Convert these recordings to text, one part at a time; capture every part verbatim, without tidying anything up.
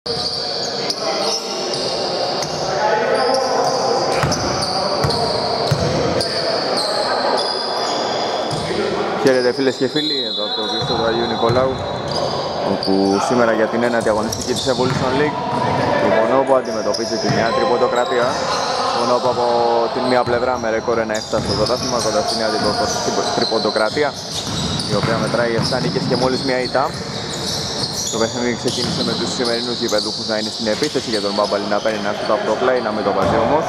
Χαίρετε φίλες και φίλοι, εδώ από το κλειστό του Αγίου Νικολάου, όπου σήμερα για την ένατη αγωνιστική της Evolution League η Bonobo αντιμετωπίζει τη Νέα Τριποντοκρατία. Bonobo από την μία πλευρά με ρεκόρ ένα επτά στο πρωτάθλημα κοντά στη Νέα Τριποντοκρατία, η οποία μετράει επτά νίκες και μόλις μία ήττα. Το παιχνίδι ξεκίνησε με τους σημερινούς γηπεδούχους να είναι στην επίθεση για τον Μπάμπαλη να παίρνει ένα σούτ από το play, να μην το βάζει όμως.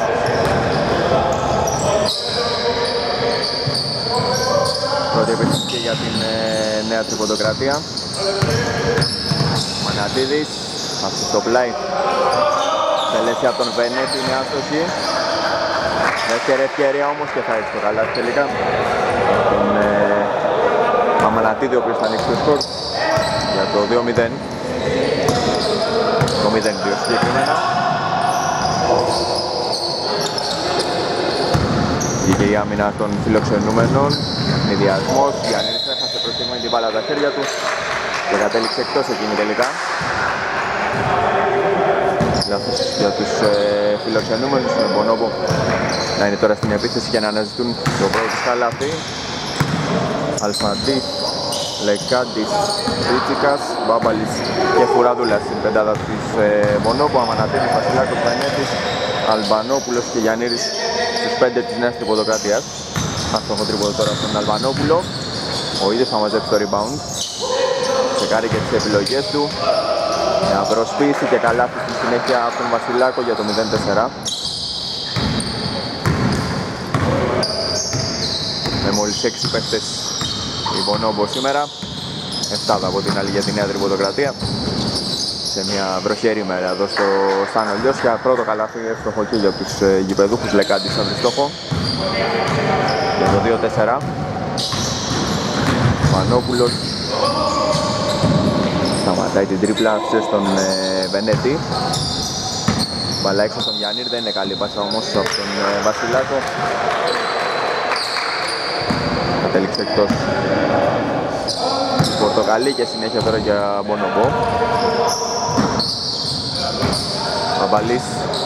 Πρώτη επίθεση και για την ε, Νέα Τριποντοκρατία. Μανατίδης, αυτή στο πλάι. Τελέσει από τον Βενέτη, είναι άστοχη. Δεύτερη ευκαιρία όμως και θα έρθει το καλάθι τελικά. Τον ε, Αμανατίδη, ο οποίος θα ανοίξει το σκορ για το δύο μηδέν. Το μηδέν δύο συγκεκριμένα. Βγήκε η άμυνα των φιλοξενούμενων. Νηδιασμός, Γιάννης έχασε προς στιγμή την μπάλα τα χέρια του και κατέληξε εκτός εκείνη τελικά. Λάθος για τους ε, φιλοξενούμενους, είναι Bonobo να είναι τώρα στην επίθεση και να αναζητούν το πρώτο τους καλάθι. Αλφαντής, Λεκάντης, Ρίτσικας, Μπάμπαλης και Φουραδούλας στην πεντάδα της ε, Bonobo. Αμανατίδης, Βασιλάκος, Βενέτης, Αλμπανόπουλος και Γιαννήρης στους πέντε της Νέας Τριποντοκρατίας. Άστοχο τρίποδο τώρα στον Αλβανόπουλο. Ο ίδιος θα μαζέψει το rebound. Τσεκάρει και τις επιλογές του. Μια προσποίηση και καλάθι στη συνέχεια από τον Βασιλάκο για το μηδέν τέσσερα. Με μόλις έξι παίχτες η Bonobo σήμερα. εφτά από την άλλη για τη Νέα Τριποντοκρατία. Σε μια βροχερή μέρα εδώ στο Στάνο Λιώσια. Πρώτο καλάθι εύστοχο και για τους ε, γηπεδούχους. Λεκάντης σαν στόχο. Για το δύο τέσσερα. Πανόπουλος σταματάει την τρίπλα, άφησε στον ε, Βενέτη. Μπαλά έξω στον Γιάννηρ, δεν είναι καλή πάσα όμως από τον ε, Βασιλάκο. Κατέληξε εκτός Πορτοκαλί και συνέχεια τώρα για Bonobo. Αμπαλής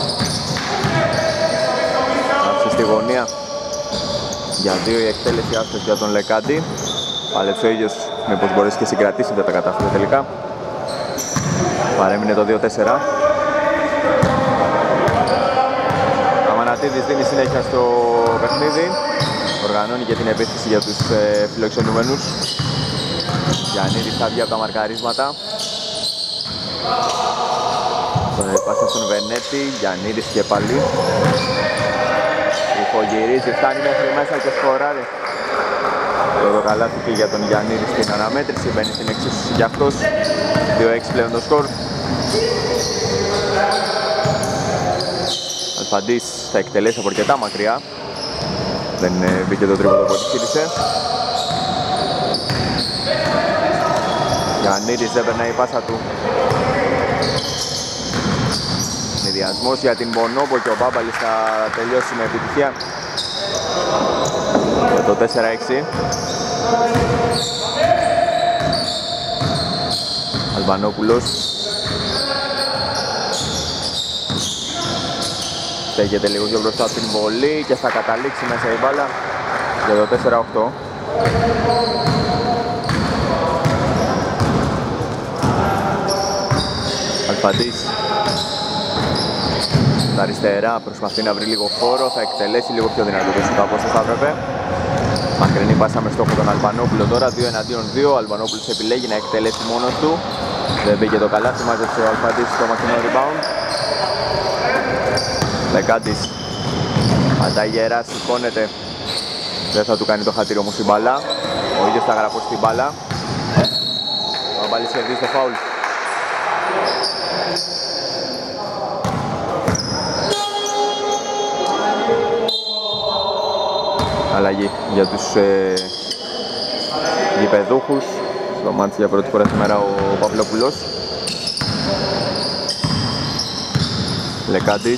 άφησε στη γωνία. Για δύο η εκτέλεση, άστοχη για τον Λεκάντη. Πάλεψε ο ίδιος, μήπως μπορέσει και συγκρατήσει, δεν τα κατάφερε τελικά. Παρέμεινε το δύο τέσσερα. Αμανατίδης δίνει συνέχεια στο παιχνίδι. Οργανώνει και την επίθεση για τους ε, φιλοξενούμενους. Γιαννίδης θα βγει από τα μαρκαρίσματα. Τον πάσα στον Βενέτη, Γιαννίδης και πάλι. Υπογυρίζει, φτάνει μέχρι μέσα και σκοράρει. Το καλάθι και για τον Γιαννίδη στην αναμέτρηση, μπαίνει στην εξίσωση για αυτός. δύο έξι πλέον το σκορ. Αλφαντής θα εκτελέσει από αρκετά μακριά. Δεν μπήκε το τρίποντο που επιχείρησε. Γιαννίδης δεν περνάει η πάσα του. Συνδυασμός για την Bonobo και ο Μπάμπαλης θα τελειώσει με επιτυχία για το τέσσερα έξι. Αλβανόπουλος στέκεται λίγο πιο μπροστά από την βολή και θα καταλήξει μέσα η μπάλα για το τέσσερα οκτώ. Αλφαντής στα αριστερά προσπαθεί να βρει λίγο χώρο, θα εκτελέσει λίγο πιο δυνατό το σούτ από όσο θα έπρεπε. Μακρινή πάσα με στόχο τον Αλβανόπουλο τώρα, δύο εναντίον δύο. Ο Αλβανόπουλος επιλέγει να εκτελέσει μόνος του. Δεν μπήκε το καλάθι, μάζεψε ο Αλφαντής στο μακρινό rebound. Λεκάντης πατάει γερά, σηκώνεται. Δεν θα του κάνει το χατήρι όμως η μπάλα. Ο ίδιος θα γραφώσει την μπάλα. Ο Μπάλης κερδίζει το φάουλ. Αλλαγή για τους ε, γηπεδούχους. Στο μάτς για πρώτη φορά σήμερα ο Παυλόπουλος. Λεκάντης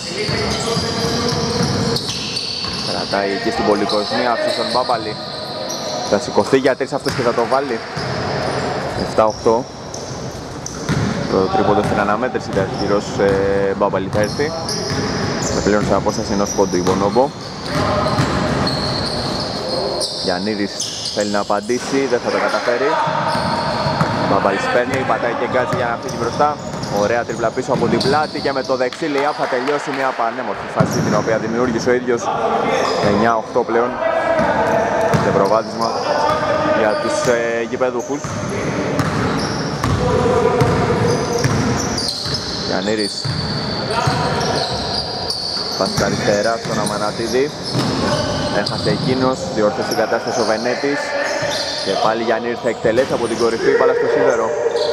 κρατάει εκεί στην πολυκοσμία, άφησε τον Μπάμπαλη. Θα σηκωθεί για τρεις αυτός και θα το βάλει. επτά οκτώ. Το τρίποντο στην αναμέτρηση της αρχηγός ε, Μπάμπαλη θα έρθει. Με πλέον σε απόσταση ενός πόντου η Μπονόμπο. Γιαννίδης θέλει να απαντήσει, δεν θα το καταφέρει. Μπάμπαλης παίρνει, πατάει και γκάζει για να φύγει μπροστά. Ωραία τριπλά πίσω από την πλάτη και με το δεξί λεϊάπ θα τελειώσει μια πανέμορφη φάση την οποία δημιούργησε ο ίδιος. εννιά οκτώ πλέον και προβάδισμα για τους ε, γηπεδούχους. Γιαννήρης πάση στα αριστερά στον Αμανατίδη. Έχασε εκείνος, διόρθωσε η κατάσταση ο Βενέτης. Και πάλι Γιαννήρης θα εκτελέσει από την κορυφή, μπάλα στο σίδερο.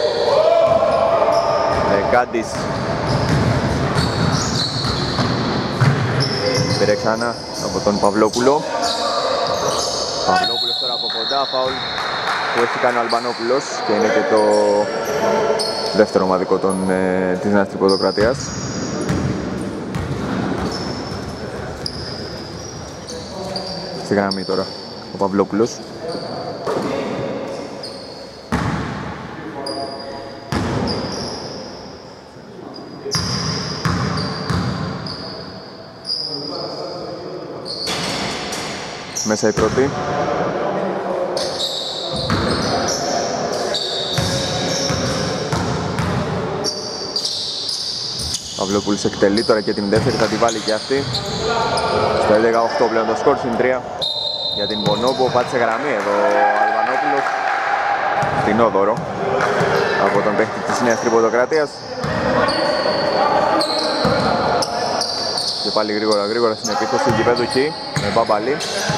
Λεκάντης. Πήρε ξανά από τον Παυλόπουλο. Παυλόπουλος τώρα από κοντά, φάουλ που έχει κάνει ο Αλμπανόπουλος και είναι και το δεύτερο ομαδικό των, ε, της Νέας Τρυποδοκρατίας. Στη γραμμή τώρα ο Παυλόπουλος. Μέσα η πρώτη. Παυλόπουλος εκτελεί τώρα και την δεύτερη, θα τη βάλει και αυτή. Στο έντεκα οκτώ πλέον το σκορ, συν τρία για την Μπονόμπο. Πάτησε γραμμή εδώ ο Αλβανόπουλος. Φθινόδωρο από τον παίχτη της Νέας Τρυποδοκρατίας. Και πάλι γρήγορα γρήγορα στην επίθεση του γηπέδου Χ με Μπαμπαλή.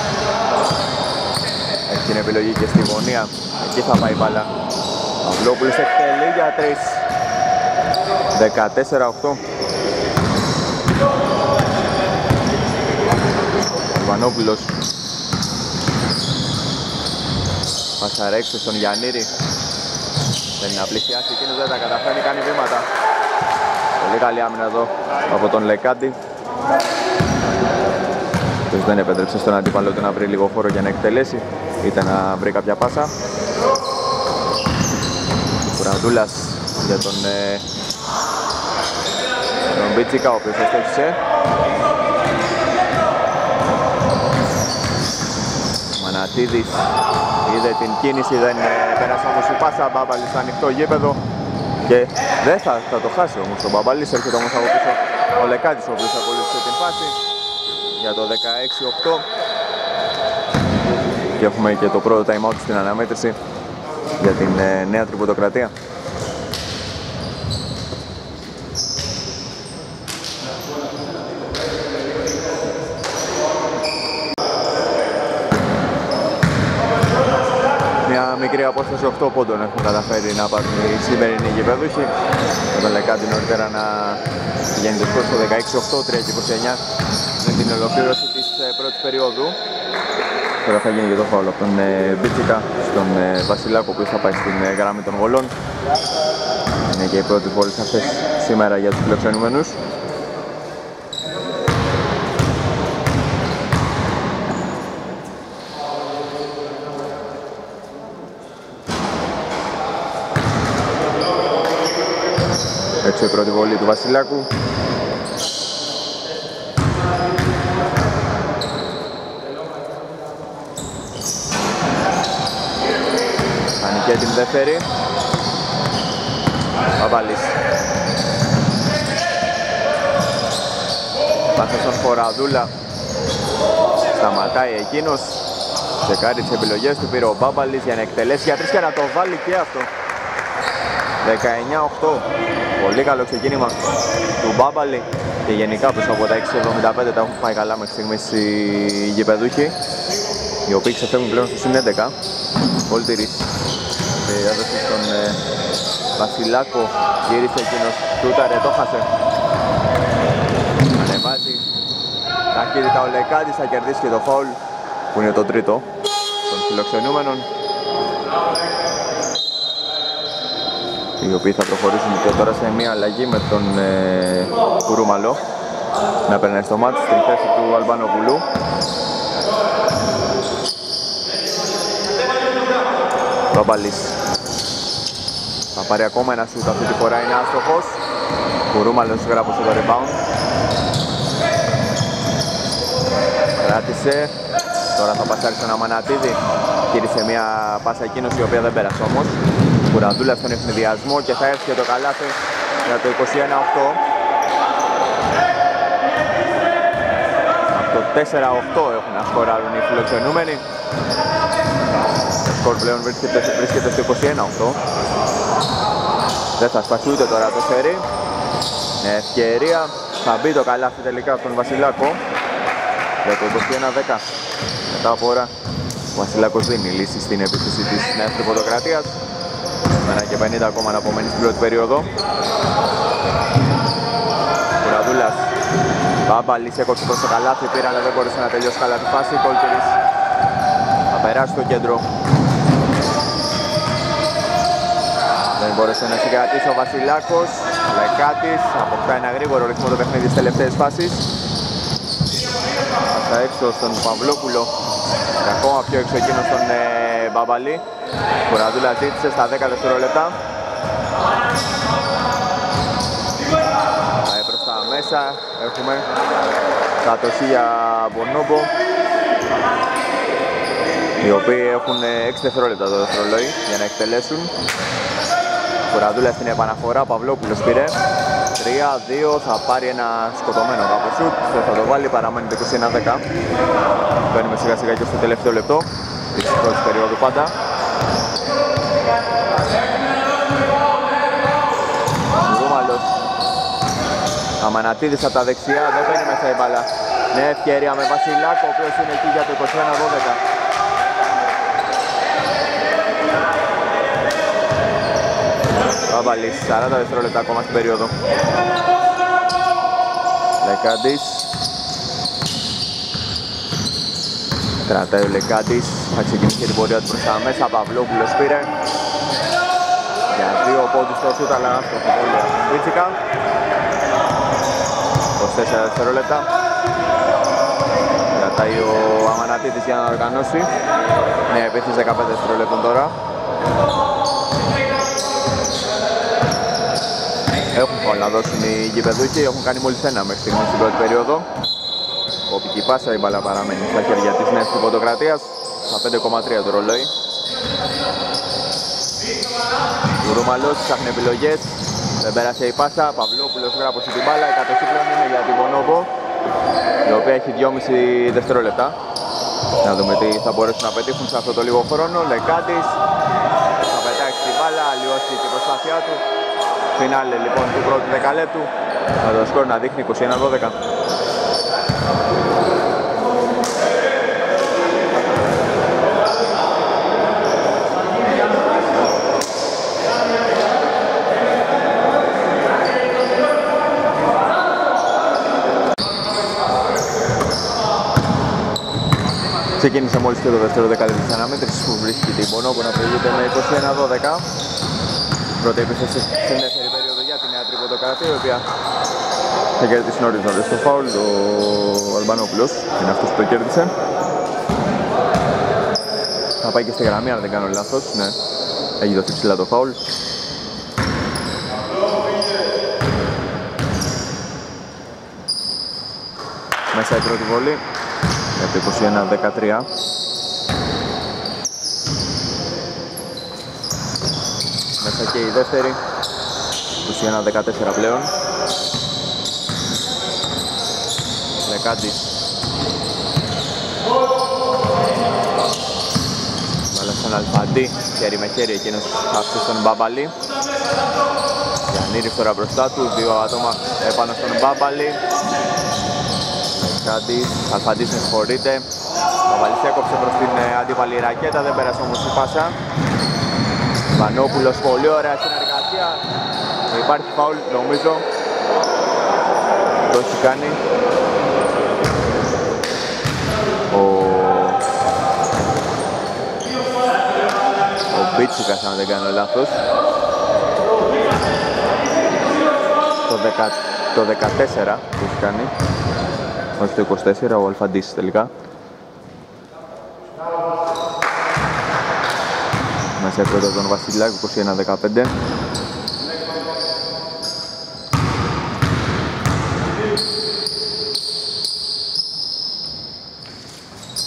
Έχει την επιλογή και στη γωνία. Εκεί θα πάει η μπάλα. Παυλόπουλος εκτελεί για τρεις. δεκατέσσερα οκτώ. Αλβανόπουλος. Πασαρέξε στον Γιαννήρη. Θέλει να πλησιάσει, εκείνος δεν τα καταφέρνει, κάνει βήματα. Πολύ καλή άμυνα εδώ από τον Λεκάντη. Αυτός δεν επέτρεψε στον αντίπαλο του να βρει λίγο χώρο για να εκτελέσει, είτε να βρει κάποια πάσα. Κουραντούλας για τον, ε, τον Μπίτσικα, ο οποίος έστοχισε. Μανατίδης είδε την κίνηση, δεν ε, πέρασε όμως η πάσα. Μπάμπαλης στο ανοιχτό γήπεδο και δεν θα, θα το χάσει όμως ο Μπάμπαλης. Έρχεται όμως από πίσω ο Λεκάτης, ο οποίος ακολούθησε την φάση για το δεκαέξι οκτώ. Και έχουμε και το πρώτο time out στην αναμέτρηση για την ε, Νέα Τρυποδοκρατία. Μια μικρή απόσταση οκτώ πόντων έχουν καταφέρει να πάρουν οι σημερινοί γηπεδούχοι. Με τον Λεκάντη νωρίτερα να πηγαίνει το σκορ στο δεκαέξι οκτώ, τρία και είκοσι εννιά με την ολοκλήρωση της ε, πρώτης περίοδου. Τώρα θα γίνει και το φάουλ από τον ε, Μπίτσικα στον ε, Βασιλάκο, που θα πάει στην ε, γραμμή των βολών. Είναι και οι πρώτες βόλες αυτές σήμερα για τους φιλοξενούμενους. Έξω η πρώτη βολή του Βασιλάκου. Κάνει και την δεύτερη. Παπαλής. Πάσα στον Φοραδούλα. Σταματάει εκείνος. Τσεκάρει τις επιλογές του, πήρε ο Μπάμπαλης για να εκτελέσει για τρεις και να το βάλει και αυτό. δεκαεννιά οκτώ. Πολύ καλό ξεκίνημα του Μπάμπαλη και γενικά πίσω από τα έξι εβδομήντα πέντε τα έχουν πάει καλά μέχρι στιγμής οι γηπεδούχοι, οι οποίοι ξεφεύγουν πλέον στο συν έντεκα. Βολτήρης και έδωσε στον ε, Βασιλάκο, γύρισε εκείνος, τούταρε, το χάσε. Ανεβάζει ταχύτητα ο Λεκάντης, θα κερδίσει και το φάουλ που είναι το τρίτο των φιλοξενούμενων, οι οποίοι θα προχωρήσουν και τώρα σε μια αλλαγή με τον ε, Κουρουμαλό να περνάει στο μάτς στην θέση του Αλμπανοπουλού. Μπαμπαλής. Θα πάρει ακόμα ένα σούτ, αυτή τη φορά είναι άστοχος. Κουρούμαλος γράπωσε το rebound. Κράτησε. Τώρα θα πασάρει στον Αμανατίδη. Κύρισε μια πάσα εκείνος η οποία δεν πέρασε όμως. Κουραντούλα στον ευνηδιασμό και θα έρθει και το καλάθι για το είκοσι ένα οκτώ. Από το τέσσερα οκτώ έχουν να σκοράρουν οι φιλοξενούμενοι. Το σκορ πλέον βρίσκεται, βρίσκεται στο είκοσι ένα οκτώ. Δεν θα σπάσει ούτε τώρα το σερί. Με ευκαιρία θα μπει το καλάθι τελικά από τον Βασιλάκο για το είκοσι ένα δέκα. Μετά από ώρα ο Βασιλάκος δίνει λύση στην επίθεση της Νέας Τρυποδοκρατίας. ένα και πενήντα ακόμα να απομένει στην πρώτη περίοδο. Κουραδούλας. Μπάμπαλης έκοψε προς το καλάθι, πήρε αλλά δεν μπορούσε να τελειώσει καλά τη φάση. Κόλκερης θα περάσει στο κέντρο. Δεν μπόρεσε να συγκρατήσει ο Βασιλάκος. Λεκάτης αποκτά ένα γρήγορο ρυθμό το παιχνίδι στις τελευταίες φάσεις. Πάσα έξω στον Παυλόπουλο και ακόμα πιο έξω εκείνο στον ε, Μπαμπαλή. Κουραδούλα ζήτησε στα δέκα δευτερόλεπτα. Πάει προς τα μέσα. Έχουμε κατοχή για Μπονόμπο, οι οποίοι έχουν έξι δευτερόλεπτα το δευτερολόι για να εκτελέσουν. Κουραδούλα στην επαναφορά, Παυλόπουλος πήρε. τρία δύο, θα πάρει ένα σκοτωμένο κάπου σουτ, θα το βάλει, παραμένει το είκοσι ένα δέκα. Μπαίνουμε σιγά σιγά και στο τελευταίο λεπτό της πρώτης περίοδου πάντα. Ρούμαλος. Αμανατίδης από τα δεξιά, δεν παίρνει μέσα η μπάλα. Νέα ευκαιρία με Βασιλάκο, ο οποίος είναι εκεί για το είκοσι ένα δώδεκα. Μπαμπαλής, σαράντα δευτερόλεπτα ακόμα στην περίοδο. Λεκάντης. Κρατάει ο Λεκάντης, θα ξεκινήσει την πορεία του προς τα μέσα. Παυλόπουλος πήρε. Για δύο πόντους στο σούτ, αλλά αυτό το πόλιο Βίτσικα. είκοσι τέσσερα δευτερόλεπτα. Κρατάει ο Αμανατίδης για να οργανώσει. Νέα επίθεση δεκαπέντε δευτερόλεπτων τώρα. Έχουν φάουλ να δώσουν οι γηπεδούκοι, έχουν κάνει μόλις ένα μέχρι στιγμή στην πρώτη περίοδο. Κόπικη πάσα, η μπάλα παραμένει στα χέρια της Νέας Τρυποδοκρατίας. Στα πέντε κόμμα τρία το ρολόι. Ρουμαλός ψάχνει επιλογές. Δεν πέρασε η πάσα, Παυλόπουλος γράπωσε την μπάλα. Η κατοχή πλέον είναι για την Μπονόβο, η οποία έχει δυόμισι δευτερόλεπτα. Να δούμε τι θα μπορέσουν να πετύχουν σε αυτό το λίγο χρόνο. Λεκάτης θα πετάξει την μπάλα, αλλοιώσει την προσπάθειά του. Φινάλε λοιπόν του πρώτου δεκαλέπτου. Με το σκορ να δείχνει είκοσι ένα δώδεκα. Ξεκίνησε μόλις και το δεύτερο δεκαλέπτο της αναμέτρησης που βρίσκει την Μπονόβο να προηγείται με είκοσι ένα δώδεκα. Πρώτη επίθεση στην δεύτερη περίοδο για τη Νέα Τρυποδοκρατία, η οποία θα κερδίσει νωρίς νωρίς το φάουλ, ο Αλμπανόπουλος, είναι αυτός που το κέρδισε. Θα πάει και στη γραμμή αν δεν κάνω λάθος, ναι, έχει δοθεί ψηλά το φάουλ. Μέσα η πρώτη βολή για το είκοσι ένα δεκατρία. Μέσα και η δεύτερη, είκοσι ένα δεκατέσσερα πλέον. Λεκάντης. Βάλε στον Αλφαντή, χέρι με χέρι εκείνος άφησε στον Μπάμπαλη. Γιαννήρης τώρα μπροστά του, δύο άτομα επάνω στον Μπάμπαλη. Λεκάντης, Αλφαντής με συγχωρείται. Μπάμπαλης έκοψε προς την αντίπαλη ρακέτα, δεν πέρασε όμως η πάσα. Μανόπουλος, πολύ ωραία συνεργασία. Υπάρχει φάουλ νομίζω. Το έχει κάνει ο, ο Μπίτσικας αν δεν κάνω λάθος. Το, δεκα... το δεκατέσσερα το έχει κάνει. Όχι το είκοσι τέσσερα, ο Αλφαντής τελικά. Μέσα από τον Βασιλάκη, είκοσι ένα δεκαπέντε.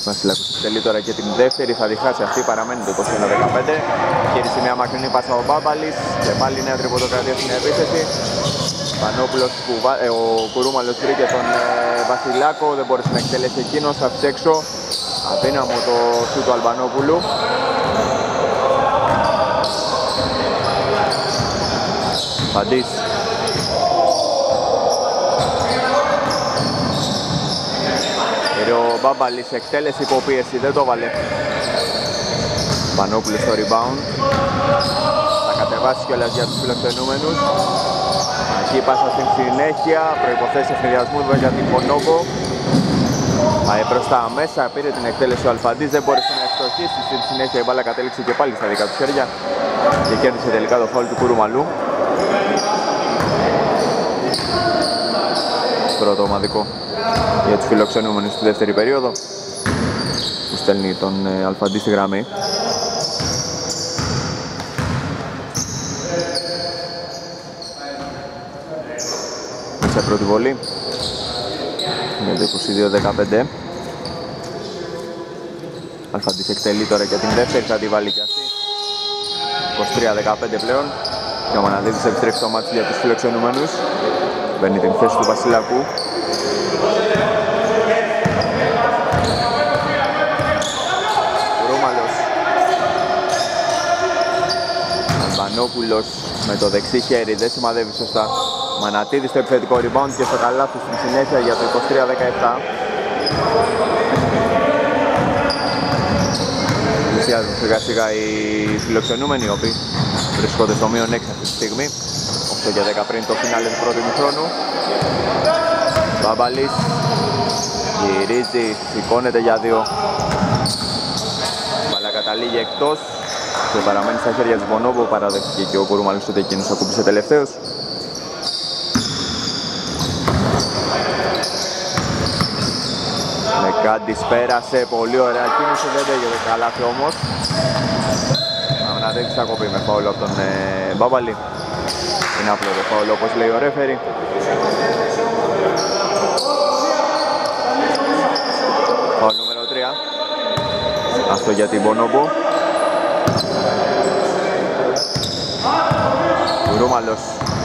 Βασιλάκος εκτελεί τώρα και την δεύτερη, θα τη χάσει αυτή, παραμένει το είκοσι ένα δεκαπέντε. Γύρισε μια μακρινή πάσα ο Μπάμπαλης και πάλι νέα τρυποδοκρατία στην επίθεση. Πανόπουλος, ε, ο Κουρούμαλος βρήκε τον ε, Βασιλάκο, δεν μπόρεσε να εκτελέσει εκείνος, θα αφήσει έξω. Αδύναμο το σου του Αλμπανόπουλου. Φαντής. Ο Μπάμπαλης εκτέλεση υποπίεση, δεν το βάλε. Πανόπουλος στο rebound. Θα κατεβάσει κιόλας για τους φιλοξενούμενους. Εκεί πάσα στην συνέχεια, προϋποθέσεις ευνηδιασμού για την Πονόβο. Πάει μπροστά μέσα, πήρε την εκτέλεση ο Αλφαντής, δεν μπόρεσε να ευστοχίσει. Στη συνέχεια η μπάλα κατέληξε και πάλι στα δικά του χέρια και κέρδισε τελικά το φάουλ του Κουρουμαλού. Πρώτο ομαδικό για τους φιλοξενούμενους στη δεύτερη περίοδο, που στέλνει τον ε, Αλφαντή στη γραμμή. Σε πρώτη βολή με το είκοσι δύο δεκαπέντε. Αλφαντής εκτελεί τώρα και την δεύτερη, θα τη βάλει και αυτή. είκοσι τρία δεκαπέντε πλέον και ο Μαναδίδης επιστρέφει το μάτι για τους φιλοξενούμενους. Παίρνει την θέση του Βασιλάκου. Κουρούμαλος. Αλμπανόπουλος με το δεξί χέρι, δεν σημαδεύει σωστά. Μανατίδης στο επιθετικό rebound και στο καλάθι στην συνέχεια για το είκοσι τρία δεκαεπτά. Πλησιάζουν σιγά σιγά οι φιλοξενούμενοι, οι οποίοι βρισκόνται στο μείον έξι αυτή τη στιγμή. οκτώ και δέκα πριν το φινάλε του πρώτου ημιχρόνου. Μπάμπαλης γυρίζει, σηκώνεται για δύο. Μπάλα καταλήγει εκτός και παραμένει στα χέρια της Μπονόβο. Παραδέχτηκε και ο Κουρουμαλής ότι εκείνος ακούμπησε τελευταίος. Λεκάντης πέρασε, πολύ ωραία κίνηση, δεν τέγεται καλά όμως. Αμανατέξης θα κοπεί με φάουλ από τον ε, Μπάμπαλη. Είναι απλό το φάουλ όπως λέει ο ρέφερι. Φάουλ νούμερο τρία. Αυτό για την Μπονόμπο. Κουρούμαλος.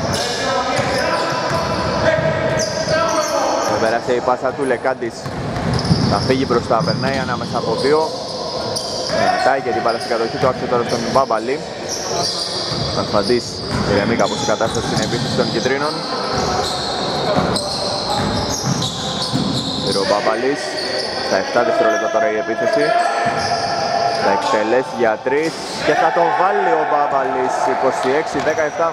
Θα πέρασε η πάσα του, Λεκάντης θα φύγει μπροστά, περνάει ανάμεσα από δύο. Μετάει και την μπάλα στην κατοχή του, άρχισε τώρα στον Μπάμπαλη. Αλφαντής ηρεμεί κάπως η κατάσταση στην επίθεση των κιτρίνων. Ο Μπάμπαλης, στα επτά δευτερόλεπτα τώρα η επίθεση. Θα εκτελέσει για τρεις και θα το βάλει ο Μπάμπαλης. είκοσι έξι δεκαεπτά.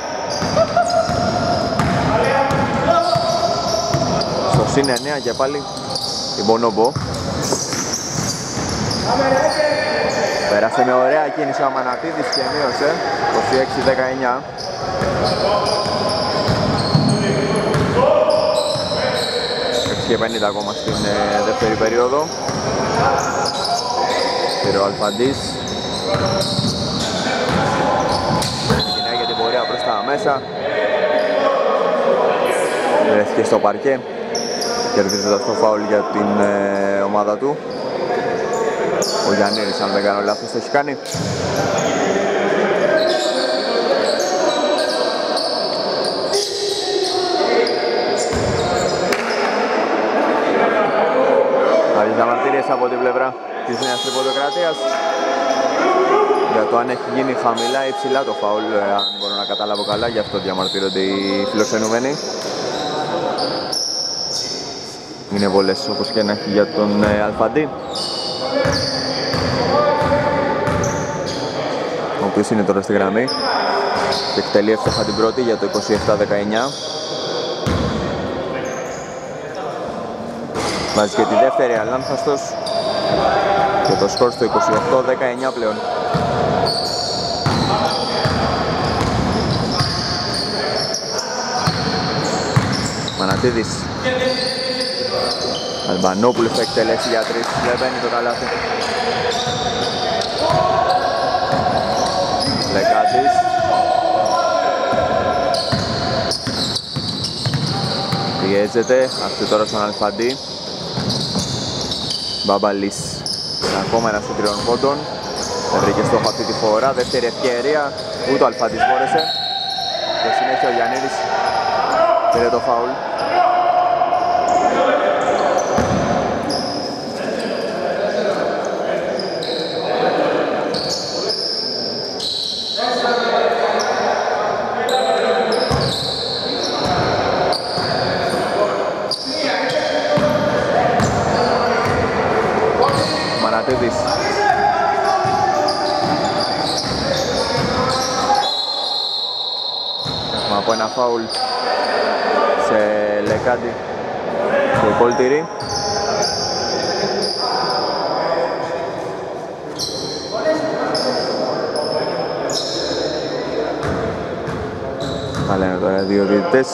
Στο συν εννέα και πάλι η Μπονόμπο. Πέρασε με ωραία κίνηση ο Αμανατίδης και μείωσε είκοσι έξι δεκαεννιά. έξι και πενήντα ακόμα στην ε, δεύτερη περίοδο. Πήρε ο Αλφαντής. Ξεκινάει για την πορεία προς τα μέσα. Βρέθηκε στο παρκέ, κερδίζοντας το φάουλ για την ε, ομάδα του. Ο Γιαννήρης, αν δεν κάνω λάθος, το έχει κάνει. Άλλες διαμαρτυρίες από την πλευρά της Νέας Τρυποδοκρατίας για το αν έχει γίνει χαμηλά ή ψηλά το φάουλ, αν μπορώ να καταλάβω καλά, γι' αυτό διαμαρτύρονται οι φιλοξενούμενοι. Είναι βολές όπως και να έχει για τον ε, Αλφαντή, ο οποίος είναι τώρα στη γραμμή και εκτελεί εύστοχα την πρώτη για το είκοσι επτά δεκαεννιά. Βάζει και τη δεύτερη αλάνθαστος και το σκορ στο είκοσι οκτώ δεκαεννιά πλέον. Μανατίδης. Αλμπανόπουλος θα εκτελέσει για τρεις, δεν μπαίνει το καλάθι. Λεκάτης. Πιέζεται, αυτή τώρα στον Αλφαντή. Μπαμπαλής ακόμα ένα στο τριών πόντων. Δεν βρήκε στόχο αυτή τη φορά. Δεύτερη ευκαιρία. Ούτε ο Αλφαντής μπόρεσε. Και συνέχεια ο Γιαννίδης πήρε το φάουλ. Μανατίδης. Έχουμε από ένα φάουλ σε Λεκάντη και Κολτήρη. Θα λένε τώρα δύο διαιτητές.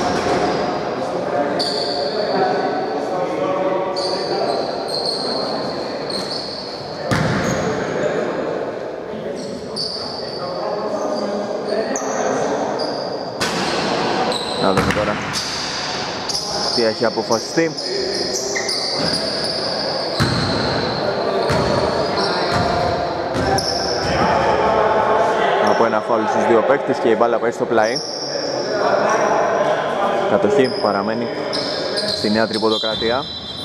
Να δούμε τώρα τι έχει αποφασιστεί. Από ένα φάουλ στους δύο παίκτες και η μπάλα πάει στο πλάι. Κατοχή παραμένει στη Νέα Τριποδοκρατία.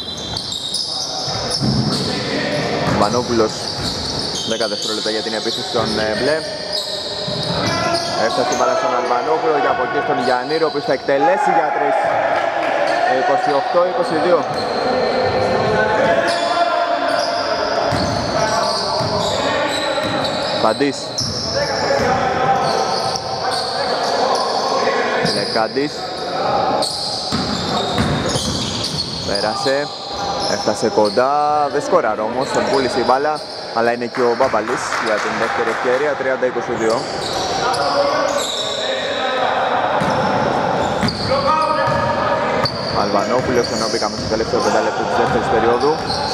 Βανόπουλος δέκα δευτερόλεπτα για την επίθεση των μπλε. Έφτασε την μπάλα στον Αλβανόπουλο και από εκεί στον Γιαννίρο, ο οποίος θα εκτελέσει για τρεις. είκοσι οκτώ είκοσι δύο. Φαντής. Λεκάντης. Πέρασε. Έφτασε κοντά. Δεν σκοράρει όμως. Τον πούλησε η μπάλα. Αλλά είναι και ο Μπαμπαλής για την δεύτερη ευκαιρία. τριάντα είκοσι δύο. Αλβανόπουλος, ενώ μπήκαμε στο τελευταίο πεντάλεπτο της δεύτερης περίοδου.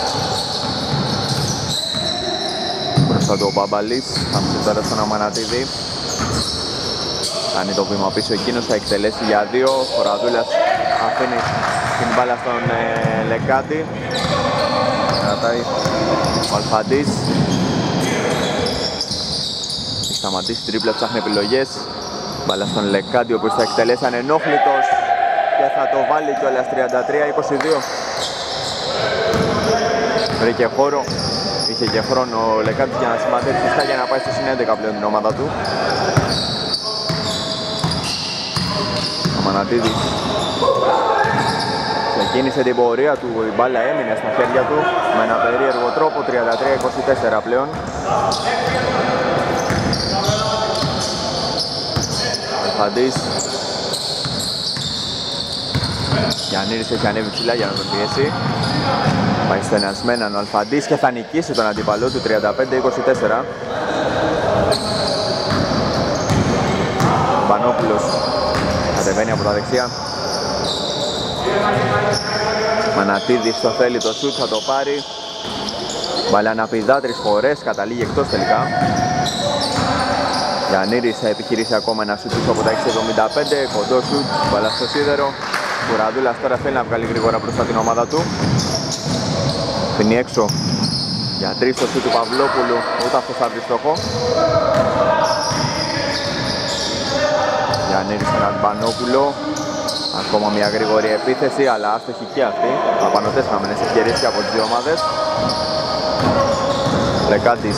Μπροστά του ο Μπαμπαλής, θα μου τώρα στον Αμανατίδη. Κάνει το βήμα πίσω εκείνος, θα εκτελέσει για δύο. Ο Ραδούλας αφήνει την μπάλα στον ε, Λεκάντη. Κρατάει ο Αλφαντής. Έχει σταματήσει τρίπλα, ψάχνει επιλογές. Μπάλα στον Λεκάντη, ο οποίος θα εκτελέσει ανενόχλητος και θα το βάλει κιόλας. Τριάντα τρία είκοσι δύο. Βρήκε χώρο, είχε και χρόνο ο Λεκάντης για να σημαντεύει σωστά για να πάει στο συν έντεκα πλέον την ομάδα του. Ο Μανατίδης ξεκίνησε την πορεία του, η μπάλα έμεινε στα χέρια του με ένα περίεργο τρόπο. Τριάντα τρία είκοσι τέσσερα πλέον. Αλφαντής. Γιαννίδης έχει ανέβει ψηλά για να τον πιέσει. Πάει στενασμέναν ο Αλφαντής και θα νικήσει τον αντίπαλό του. Τριάντα πέντε είκοσι τέσσερα. Βανόπουλος κατεβαίνει από τα δεξιά. Μανατίδης το θέλει το σουτ, θα το πάρει. Μπάλα να πηδά τρεις φορές, καταλήγει εκτός τελικά. Γιαννίδης θα επιχειρήσει ακόμα ένα σουτ από τα έξι εβδομήντα πέντε. Κοντό σουτ, μπάλα στο σίδερο. Ο Ραδούλας τώρα θέλει να βγάλει γρήγορα μπροστά την ομάδα του. Φινεί έξω για τρεις στο σουτ του Παυλόπουλου, ούτε αυτό θα βρει στόχο. Γιαννίδης στον Αλμπανόπουλο. Ακόμα μια γρήγορη επίθεση, αλλά άστοχη και αυτή. Απανωτές χαμένες ευκαιρίες και από τις δύο ομάδες. Λεκάντης.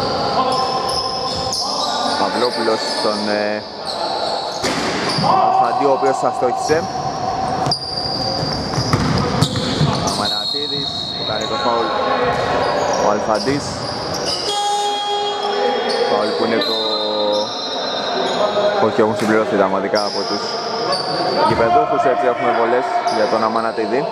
Παυλόπουλος στον ε, Αλφαντή, ο οποίος αστόχησε. Αμανατίδης που κάνει το φάουλ ο Αλφαντής. Φάουλ που είναι το... Όχι, έχουν συμπληρωθεί τα μαδικά από τους γηπεδούχους, έτσι έχουμε βολές για τον Αμανατίδη.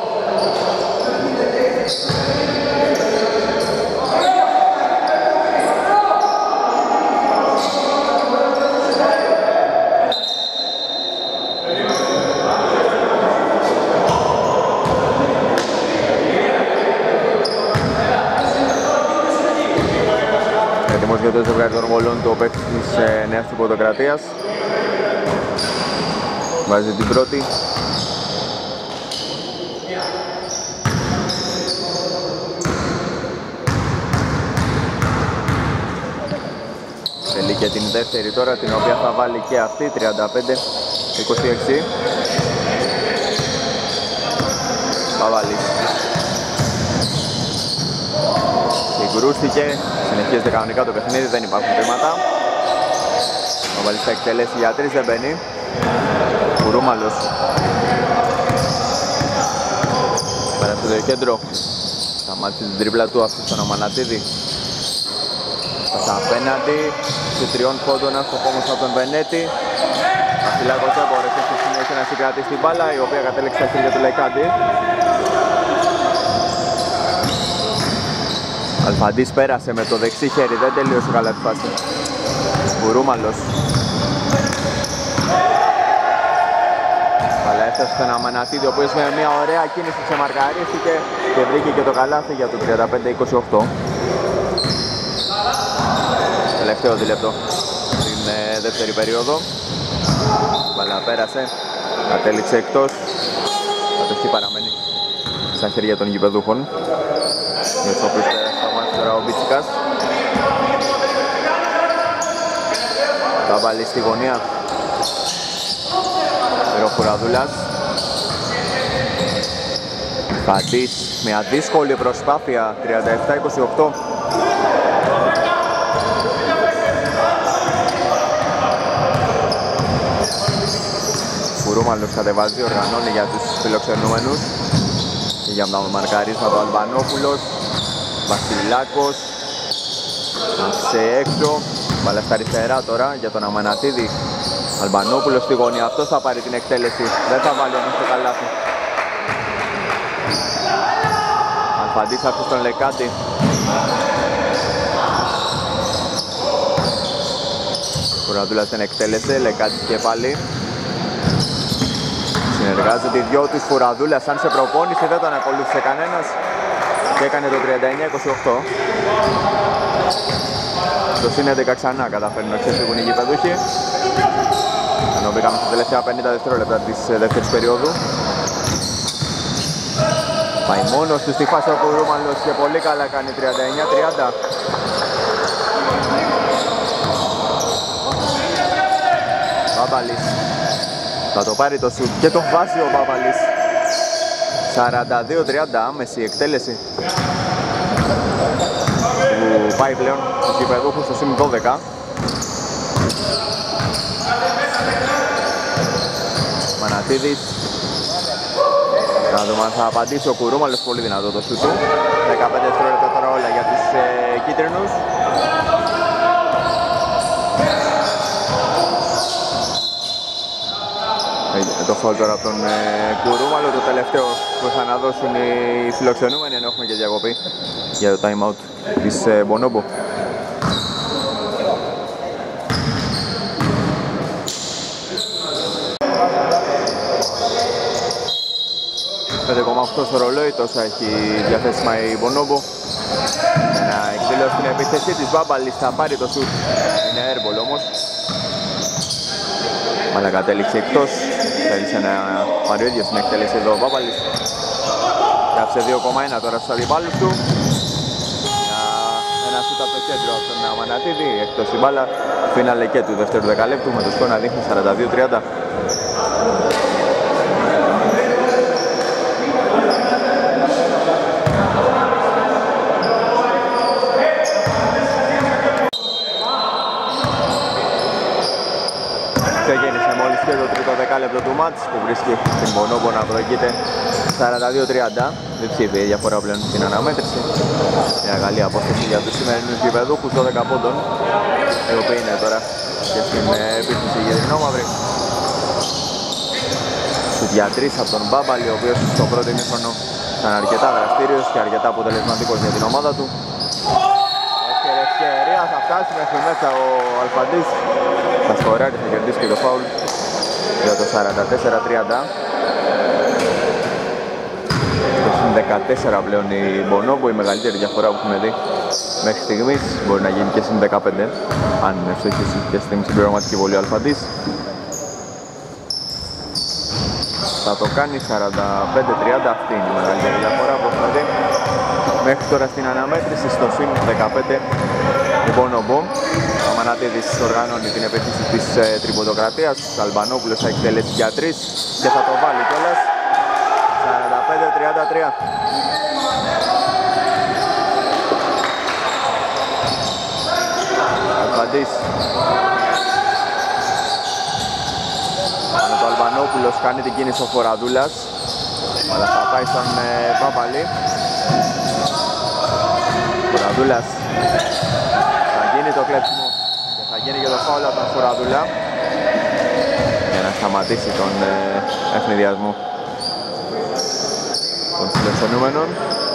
Έτοιμος για το ζευγάρι των βολών του ο παίκτης της ε, Νέας Τριποδοκρατίας. Βάζει την πρώτη. Θέλει και την δεύτερη τώρα, την οποία θα βάλει και αυτή, τριάντα πέντε είκοσι έξι. Παβάλης. Συγκρούστηκε, συνεχίζεται κανονικά το παιχνίδι, δεν υπάρχουν βήματα. Παβάλης θα εκτελέσει για τρεις, δεν μπαίνει. Κουρούμαλος. Πέρα στο κέντρο. Σταμάτησε την τρίπλα του αυτή στον Αμανατίδη. Στα απέναντι, σε τριών πόντων άστοχο όμως από τον Βενέτη. Αχιλάκος δεν μπόρεσε στη συνέχεια να συγκρατήσει την μπάλα, η οποία κατέληξε στα χέρια του Λεκάντη. Αλφαντής πέρασε με το δεξί χέρι, δεν τελείωσε καλά τη φάση. Κουρούμαλος. Αλλά έφτασε στον Αμανατίδη, ο οποίος με μια ωραία κίνηση ξεμαρκαρίστηκε και βρήκε και το καλάθι για το τριάντα πέντε είκοσι οκτώ. Τελευταίο δίλεπτο στην ε, δεύτερη περίοδο. Μπαλά πέρασε, κατέληξε εκτός. Κατοχή παραμένει στα χέρια των γηπεδούχων, για τους οποίους πέρασε το μάτι τώρα ο Μπίτσικας. Θα βάλει στη γωνία ο Φουραδούλας. Φαντής, μια δύσκολη προσπάθεια, τριάντα επτά είκοσι οκτώ. Κουρούμαλος κατεβάζει, οργανώνει για τους φιλοξενούμενους και για τα μαρκαρίσματα ο Αλμπανόπουλος. Βασιλάκος άφησε έξω, μπάλα στα αριστερά τώρα για τον Αμανατίδη. Αλμπανόπουλος στη γωνία, αυτός θα πάρει την εκτέλεση, δεν θα βάλει όμως το καλάθι. Αλφαντής άφησε στον Λεκάντη. Κουραδούλας δεν εκτέλεσε, Λεκάντης και πάλι. Συνεργάζονται οι δυο τους. Φουραδούλας αν σε προπόνηση δεν τον ακολούθησε κανένας και έκανε το τριάντα εννιά είκοσι οκτώ. Στο συν έντεκα ξανά καταφέρνουν να ξεφύγουν οι γηπεδούχοι, ενώ μπήκαμε στα τελευταία πενήντα δευτερόλεπτα της δεύτερης περίοδου. Πάει μόνος του στη φάση ο Κουρούμαλος και πολύ καλά κάνει, τριάντα εννιά τριάντα. Μπάμπαλης θα το πάρει το σουτ και το βάζει ο Μπάμπαλης. σαράντα δύο τριάντα, άμεση εκτέλεση που πάει πλέον στους γηπεδούχους στο συν δώδεκα. Μανατίδης. Να δούμε αν θα απαντήσει ο Κουρούμαλος, πολύ δυνατό το σουτ του. δεκαπέντε δευτερόλεπτα τώρα όλα για τους ε, κίτρινους. Το φάουλ τώρα από τον ε, Κουρούμαλο, το τελευταίο που θα να δώσουν οι φιλοξενούμενοι, ενώ έχουμε και διακοπή για το time out της ε, Μπονόμπο. πέντε κόμμα οκτώ στο ρολόι, τόσο έχει διαθέσιμα η Μπονόμπο. Να εκδηλώσει την επίθεσή της. Μπάμπαλης θα πάρει το σουτ, είναι airball όμως. Αλλά κατέληξε εκτός, θέλησε να πάρει ο ίδιος την εκτέλεση εδώ ο Μπάμπαλης. Κάψε δύο κόμμα ένα τώρα στους αντιπάλους του. Ένα σούτ από το κέντρο από τον Αμανατίδη, εκτός η μπάλα. Φίναλε και του δεύτερου δεκαλέπτου με το σκορ να δείχνει σαράντα δύο τριάντα. Ξεκίνησε μόλις και το τρίτο δεκάλεπτο του μάτς που βρίσκει την Μπονόμπο να προηγείται σαράντα δύο τριάντα. Διψήφιε η διαφορά πλέον στην αναμέτρηση. Μια καλή απόσταση για τους σημερινούς γηπεδούχους, δώδεκα πόντων, οι οποίοι είναι τώρα και στην επίθεση γερινόμαυρη. Για τρεις από τον Μπάμπαλη, ο οποίος στο πρώτο ημίχρονο ήταν αρκετά δραστήριος και αρκετά αποτελεσματικός για την ομάδα του. Ευκαιρία θα φτάσει μέχρι μέσα ο Αλφαντής. Θα σκοράρει, θα κερδίσει και το φάουλ για το σαράντα τέσσερα τριάντα. Στο δεκατέσσερα πλέον η Μπονόμπο, η μεγαλύτερη διαφορά που έχουμε δει μέχρι στιγμής. Μπορεί να γίνει και συν δεκαπέντε, αν ευστοχίσει και στην συμπληρωματική βολή ο Αλφαντής. Θα το κάνει σαράντα πέντε τριάντα, αυτή είναι η μεγαλύτερη διαφορά που έχουμε δει μέχρι τώρα στην αναμέτρηση. Στο συν δεκαπέντε η Μπονόμπο. Αμανατίδης οργανώνει την επίθεση της ε, τριποντοκρατίας. Αλμπανόπουλος θα εκτελέσει για τρεις και θα το βάλει κιόλας. σαράντα πέντε τριάντα τρία. Αλφαντής. Πάνω το Αλμπανόπουλος κάνει την κίνηση ο Φοραδούλας, αλλά θα πάει στον ε, Παπαλή. Φοραδούλας. Θα γίνει το κλέψιμο και θα γίνει και το φάουλ από τον Φοραδούλα για να σταματήσει τον ε, ευνηδιασμό των φιλοξενούμενων.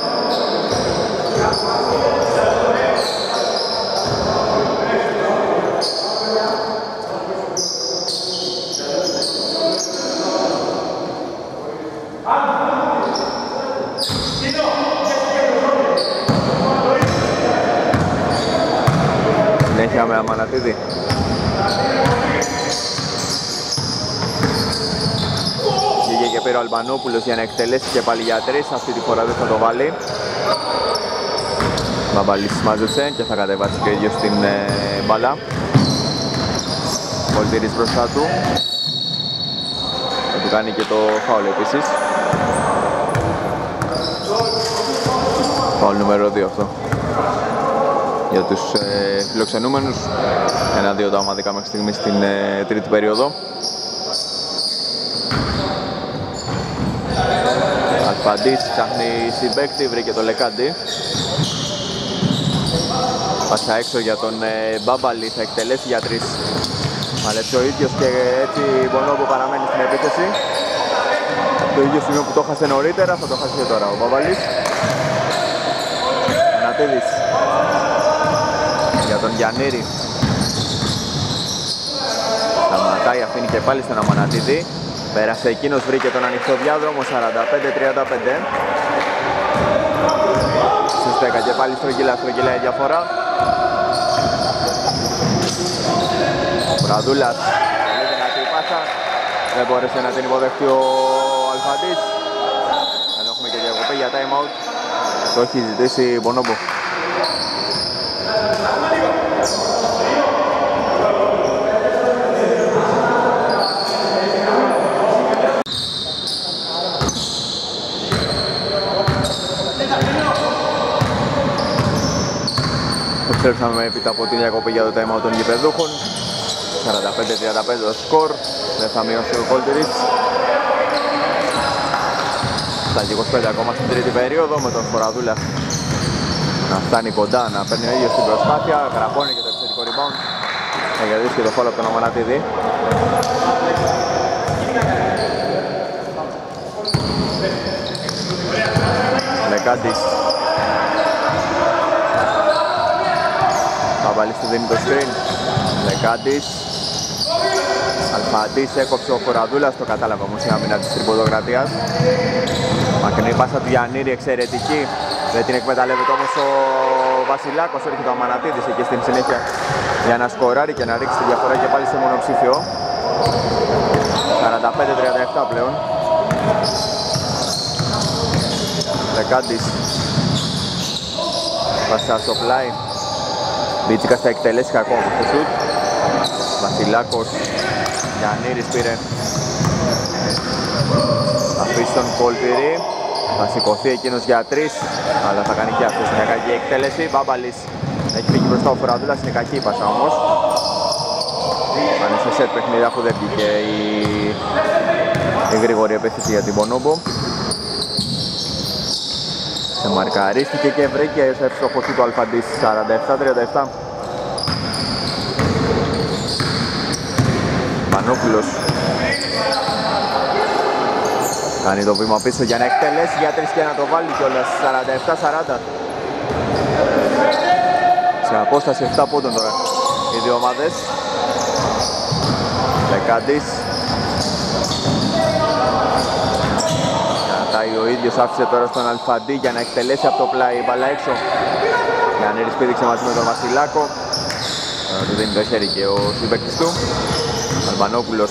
Συνέχεια με Αμανατίδη. Βγήκε και πήρε ο Αλμπανόπουλος για να εκτελέσει και πάλι για τρεις. Αυτή τη φορά δεν θα το βάλει. Μπαμπαλής μάζεψε και θα κατεβάσει και ο ίδιος την ε, μπάλα. Πολτήρης μπροστά του. Θα του κάνει και το φάουλ επίσης. Φάουλ νούμερο δύο αυτό για τους ε, φιλοξενούμενους. Ένα-δύο τα ομαδικά μέχρι στιγμή στην ε, τρίτη περίοδο. Αλφαντής ψάχνει συμπαίκτη, βρήκε το Λεκάντι. Πάσα έξω για τον ε, Μπάμπαλη, θα εκτελέσει για τρεις. Παλέψει ο ίδιος και έτσι Μπονόμπο παραμένει στην επίθεση. Το ίδιο σημείο που το χάσε νωρίτερα θα το χάσει και τώρα ο Μπάμπαλης. Ανατίδης για τον Γιαννήρη. Σταματάει, αφήνει και πάλι στον Αμανατίδη. Πέρασε εκείνος, βρήκε τον ανοιχτό διάδρομο. Σαράντα πέντε τριάντα πέντε. Συστέκα και πάλι στρογγυλά, στρογγυλά η διαφορά. Βραδούλας, πολύ δυνατή πάσα. Δεν μπόρεσε να την υποδεχτεί ο Αλφαντής. Δεν έχουμε και διακοπή για time out. Το έχει ζητήσει Μπονόμπο. Επιστρέψαμε έπειτα από την διακοπή για το time out των γηπεδούχων. σαράντα πέντε τριάντα πέντε το σκορ. Δεν θα μειώσει ο Κόλτερης. Στα είκοσι πέντε ακόμα στην τρίτη περίοδο με τον Φοραδούλα να φτάνει κοντά, να παίρνει ο ίδιος την προσπάθεια. Γραπώνει και το επιθετικό rebound. Θα κερδίσει και το φόλο από τον Αμανατίδη. Λεκάντης. Παπαλής του δίνει το screen. Λεκάντης. Αλφαντής έκοψε ο Φοραδούλας, το κατάλαβα όμως η άμυνα της τριποδοκρατίας. Μακρινή πάσα του Γιαννήρη, εξαιρετική. Δεν την εκμεταλλεύεται όμως ο Βασιλάκος, έρχεται ο Αμανατίδης εκεί στην συνέχεια για να σκοράρει και να ρίξει τη διαφορά και πάλι σε μονοψήφιο. σαράντα πέντε τριάντα επτά πλέον. Λεκάντης. Πάσα στο πλάι. Μπίτσικας θα εκτελέσει κακό με το σουτ. Βασιλάκος. Γιαννήρης πήρε. Θα αφήσει τον Κολτηρή. Θα σηκωθεί εκείνος για τρεις, αλλά θα κάνει και αυτός μια κακή εκτέλεση. Μπάμπαλης έχει φύγει μπροστά ο Φοραδούλας, είναι κακή η πάσα όμως. Πάνε σε σετ παιχνίδι αφού δεν βγήκε η, η γρήγορη επίθεση για την Μπονόμπο. Σε μαρκαρίστηκε και βρήκε σε εύστοχο του Αλφαντής. Σαράντα επτά τριάντα επτά. Πανόπουλος κάνει το βήμα πίσω για να εκτελέσει για τρεις και να το βάλει κιόλας. Σαράντα επτά σαράντα. Σε απόσταση επτά πόντων τώρα οι δύο ομάδες. Λεκάντης. Κατάει ο ίδιος, άφησε τώρα στον Αλφαντή για να εκτελέσει από το πλάι μπαλά έξω. Γιαννήρης πήδηξε μαζί με τον Βασιλάκο. Τώρα του δίνει το χέρι και ο συμπαίκτης του. Αλμπανόπουλος.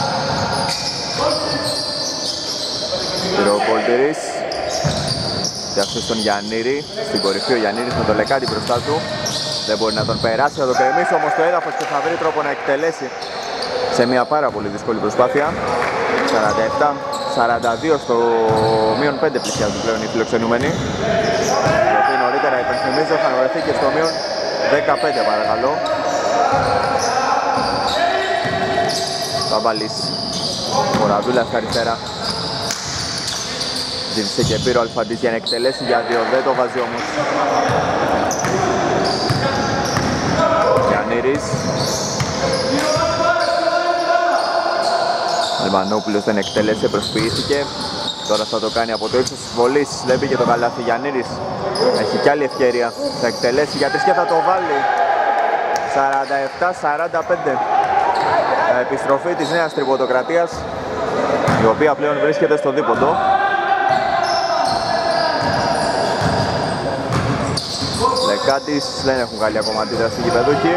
Πήρε ο Κόλτερης. διαθέσει στον Γιαννήρη. Στην κορυφή ο Γιαννήρης με το Λεκάντι μπροστά του. Δεν μπορεί να τον περάσει, θα το κρεμίσει όμως το έδαφος και θα βρει τρόπο να εκτελέσει σε μια πάρα πολύ δύσκολη προσπάθεια. σαράντα επτά σαράντα δύο στο μείον πέντε πλησιάζουν πλέον οι φιλοξενούμενοι. Οι οποίοι νωρίτερα υπενθυμίζω είχαν βρεθεί και στο μείον δεκαπέντε παρακαλώ. Βαμπαλής, ο Ραδούλας στα αριστερά. Ζήτησε και πήρε ο Αλφαντής για να εκτελέσει για δύο, δεν το βάζει όμως. Γιαννήρης. Αλμανόπουλος δεν εκτέλεσε, προσποιήθηκε. Τώρα θα το κάνει από το ύψος της βολής. Δεν πήγε το καλάθι. Γιαννήρης έχει κι άλλη ευκαιρία. Θα εκτελέσει για τρεις και θα το βάλει. σαράντα επτά σαράντα πέντε. Επιστροφή της νέας τριποντοκρατίας, η οποία πλέον βρίσκεται στο δίποντο. Λεκάντης δεν έχουν καλή ακόμα αντίδραση οι γηπεδούχοι.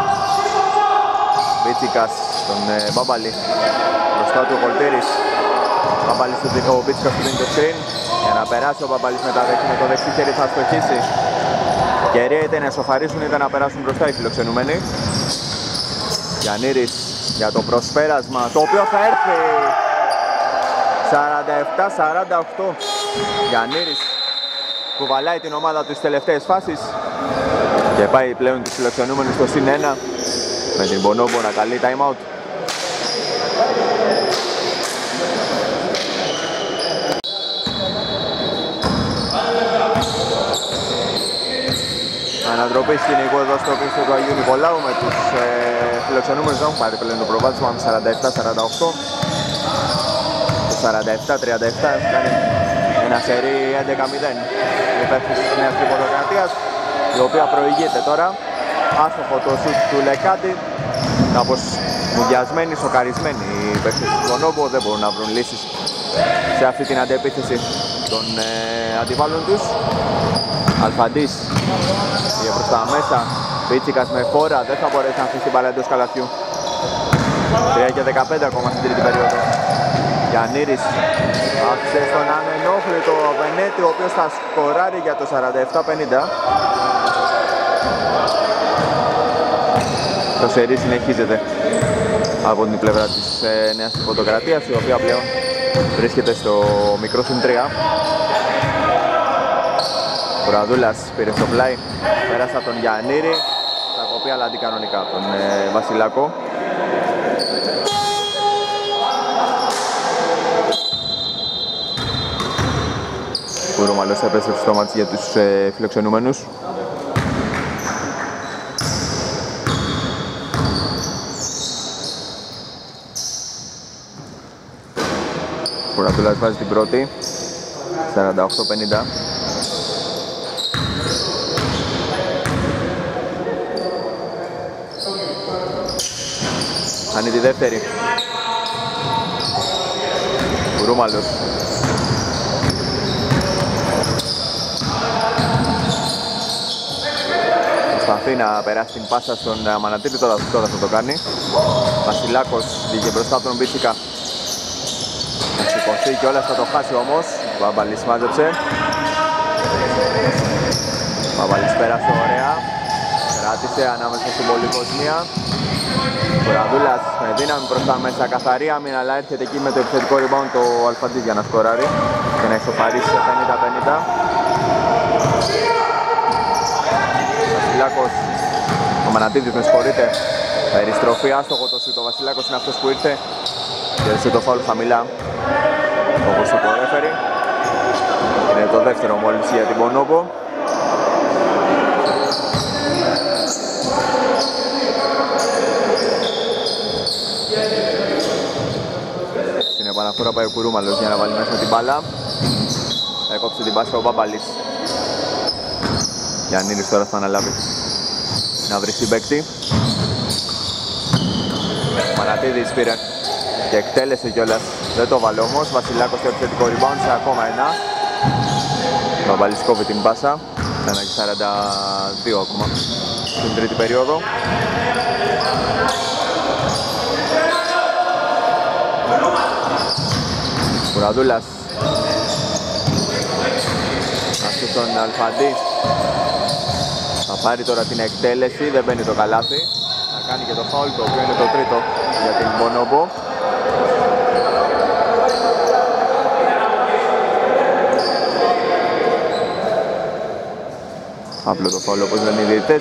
Πίτσικας στον ε, Μπάμπαλη. Μπροστά του ο Κολτήρης. Μπάμπαλης του δικό, ο Πίτσικας του δίνει το screen. Για να περάσει ο Μπάμπαλης με, με το δεξί χέρι θα στοχίσει. Ευκαιρία είτε να σοφαρίσουν είτε να περάσουν μπροστά οι φιλοξενούμενοι. Γιαννήρης για το προσπέρασμα, το οποίο θα έρθει. Σαράντα επτά σαράντα οκτώ. Γιαννήρης κουβαλάει την ομάδα του στις τελευταίες φάσεις και πάει πλέον τους φιλοξενούμενους στο συν ένα με την Μπονόμπο να καλεί time out. Ανατροπή σκηνικού εδώ στο πίσω του Αγίου Νικολάου με τους ε, φιλοξενούμενους να έχουν πάρει πλέον το προβάδισμα με σαράντα επτά σαράντα οκτώ. Το σαράντα επτά τριάντα επτά έχει κάνει ένα σερί έντεκα μηδέν υπέρ της νέας τριποντοκρατίας, η οποία προηγείται τώρα. Άστοχο το σουτ του Λεκάντι, κάπως μουδιασμένοι, σοκαρισμένοι οι παίκτες του Μπονόμπο, δεν μπορούν να βρουν λύσεις σε αυτή την αντεπίθεση των ε, αντιπάλων τους. Αλφαντής πήγε προς τα μέσα, Πίτσικας με φόρα, δεν θα μπορέσει να αφήσει την μπάλα εντός καλαθιού. τρία και δεκαπέντε ακόμα στην τρίτη περίοδο. Γιαννήρης άφησε στον ανενόχλητο Βενέτη, ο οποίος θα σκοράρει για το σαράντα επτά πενήντα. Το σερί συνεχίζεται από την πλευρά της ε, νέας τριποντοκρατίας, η οποία πλέον βρίσκεται στο μικρό συν τρία. Ο Ραδούλας πήρε στο πλάι, πέρασε από τον Γιαννήρη, θα κοπεί αλλά αντικανονικά από τον ε, Βασιλάκο. Ο Ρωμαλός επέστρεψε στο μάτς για τους ε, φιλοξενούμενους. Ο Ραδούλας βάζει την πρώτη, σαράντα οκτώ πενήντα. Κάνει τη δεύτερη. Ρουμαλός. Προσπαθεί να περάσει την πάσα στον Μανατήρη, τώρα, τώρα θα το κάνει. Βασιλάκος βγήκε μπροστά από τον Πίτσικα. Να σηκωθεί και όλα θα το χάσει όμως. Βαμπαλής μάζεψε. Βαμπαλής πέρασε ωραία. Κράτησε ανάμεσα στην πολυκοσμία. Κουραδούλας με δύναμη προς τα μέσα, καθαρή άμυνα, αλλά έρχεται εκεί με το επιθετικό rebound το Αλφαντής για να σκοράρει και να ισοφαρίσει σε πενήντα πενήντα. Βασιλάκος, ο Μανατίδης με συγχωρείτε, περιστροφή, άστοχο το σούτ, ο Βασιλάκος είναι αυτός που ήρθε και έρθει το φάουλ χαμηλά, όπως το ρέφερι. Είναι το δεύτερο μόλις για την Μπονόμπο. Στην επαναφορά πάει ο Κουρουμαλός για να βάλει μέσα την μπάλα. Έκοψε την πάσα ο Μπαμπαλής. Γιαννήρης τώρα θα αναλάβει να βρει συμπαίκτη. Μανατίδης πήρε και εκτέλεσε κιόλας. Δεν το βάλε όμως. Βασιλάκος στο επιθετικό rebound σε ακόμα ένα. Μπαμπαλής κόβει την πάσα. ένα και σαράντα δύο ακόμα στην τρίτη περίοδο. Κουραδούλας. στον Αλφαντή. Θα πάρει τώρα την εκτέλεση, δεν μπαίνει το καλάθι. Θα κάνει και το φάουλ, το οποίο είναι το τρίτο για την Bonobo. Απλό το φάουλ όπως λένε οι διαιτητές.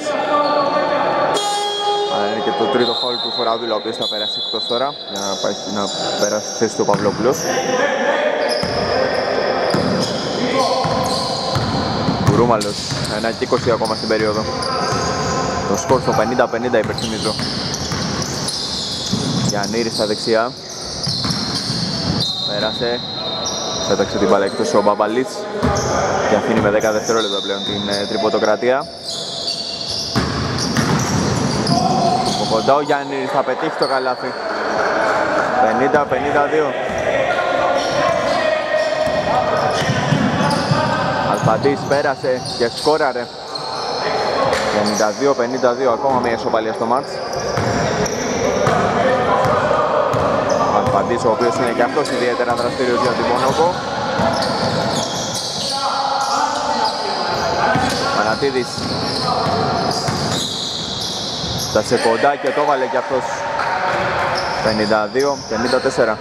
Αλλά είναι και το τρίτο φάουλ του Φοραδούλα, ο οποίος θα περάσει εκτός τώρα για να, πάει, να περάσει τη θέση του Παυλόπουλος. Κουρούμαλος, ένα και είκοσι ακόμα στην περίοδο. Το σκορ στο πενήντα πενήντα υπερθυμίζω. Γιαννήρης στα δεξιά. Πέρασε. Πέταξε την μπάλα εκτός ο Μπαμπαλής και αφήνει με δέκα δευτερόλεπτα πλέον την ε, τριποντοκρατία. Από κοντά ο Γιάννης θα πετύχει το καλάθι. πενήντα πενήντα δύο. Αλφαντής πέρασε και σκόραρε. πενήντα δύο πενήντα δύο, ακόμα μια ισοπαλία στο μάτς. Ο Αλφαντής, ο οποίος είναι και αυτός ιδιαίτερα δραστήριος για την Bonobo. Μανατίδης φτάσε κοντά και το έβαλε και αυτός. πενήντα δύο πενήντα τέσσερα.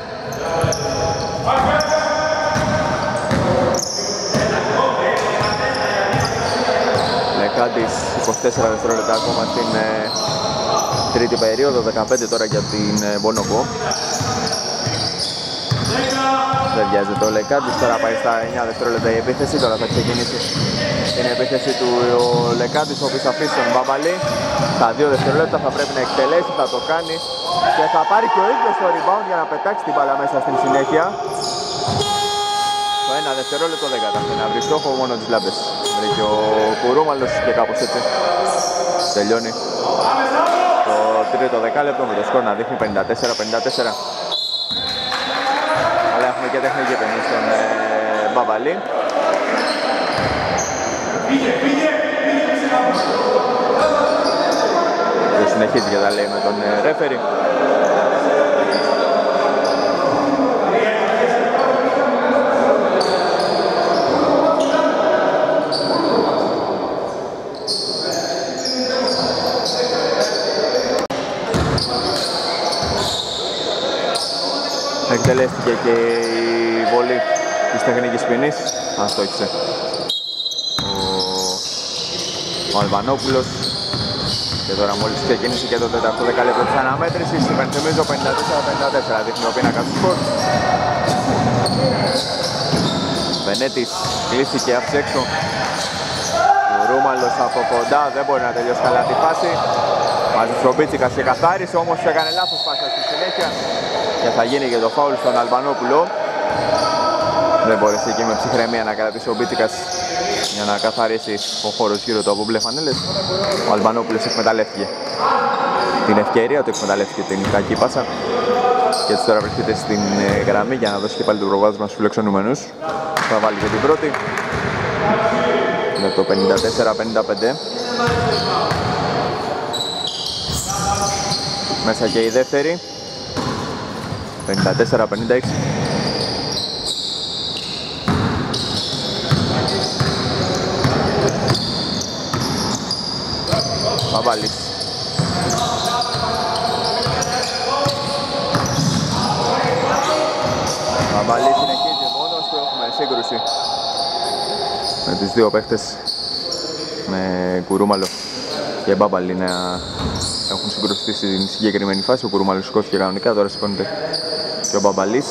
Λεκάντης, είκοσι τέσσερα δευτερόλεπτα ακόμα στην ε, τρίτη περίοδο, δεκαπέντε τώρα για την ε, Bonobo. Δεν βιάζεται ο Λεκάντης, τώρα πάει στα εννιά δευτερόλεπτα η επίθεση, τώρα θα ξεκινήσει την επίθεση του ο Λεκάντης, ο οποίος θα αφήσει τον Μπαμπαλή. Στα δύο δευτερόλεπτα θα πρέπει να εκτελέσει, θα το κάνει και θα πάρει και ο ίδιος το rebound για να πετάξει την μπάλα μέσα στην συνέχεια. Το ένα δευτερόλεπτο δεν κατάφερε να βρει στόχο, μόνο τις λάμπες. Βρήκε ο Κουρούμαλος και κάπως έτσι τελειώνει το τρίτο δεκάλεπτο με το σκορ να δείχνει πενήντα τέσσερα πενήντα τέσσερα. Αλλά έχουμε και τεχνική πενή στον ε, Μπαμπαλή. Και συνεχίζει και τα λέει με τον ε, ρέφερι. Εκτελέστηκε και η βολή της τεχνικής ποινής. Αστόχησε ο, ο Αλβανόπουλος. Και τώρα μόλις ξεκίνησε και το τέταρτο δεκάλεπτο της αναμέτρησης. Υπενθυμίζω πενήντα τέσσερα πενήντα τέσσερα δείχνει ο πίνακας του σκορ. Βενέτης κλείστηκε άφησε έξω. Ο Ρούμαλος από κοντά δεν μπορεί να τελειώσει καλά τη φάση. Μαζί ο Μπίτσικας και καθάρισε, όμως έκανε λάθος πάσα στη συνέχεια και θα γίνει και το φάουλ στον Αλβανόπουλο. Δεν μπόρεσε εκεί με ψυχραιμία να κρατήσει ο Μπίτσικας για να καθαρίσει ο χώρος γύρω του από μπλε φανέλες. Ο Αλβανόπουλος εκμεταλλεύτηκε την ευκαιρία του, εκμεταλλεύτηκε την κακή πάσα και έτσι τώρα βρίσκεται στην γραμμή για να δώσει και πάλι το προβάδισμα στους φιλοξενούμενους. Θα βάλει και την πρώτη με το πενήντα τέσσερα πενήντα πέντε. Μέσα και η δεύτερη πενήντα τέσσερα πενήντα έξι. Παμπάλης. Παμπάλης συνεχίζει μόνος του, έχουμε σύγκρουση με τους δύο παίχτες, με Κουρούμαλο και Μπαμπαλή να έχουν συγκρουστεί στην συγκεκριμένη φάση. Ο Κουρούμαλος σηκώθηκε κανονικά, τώρα σηκώνεται και ο Μπαμπαλής.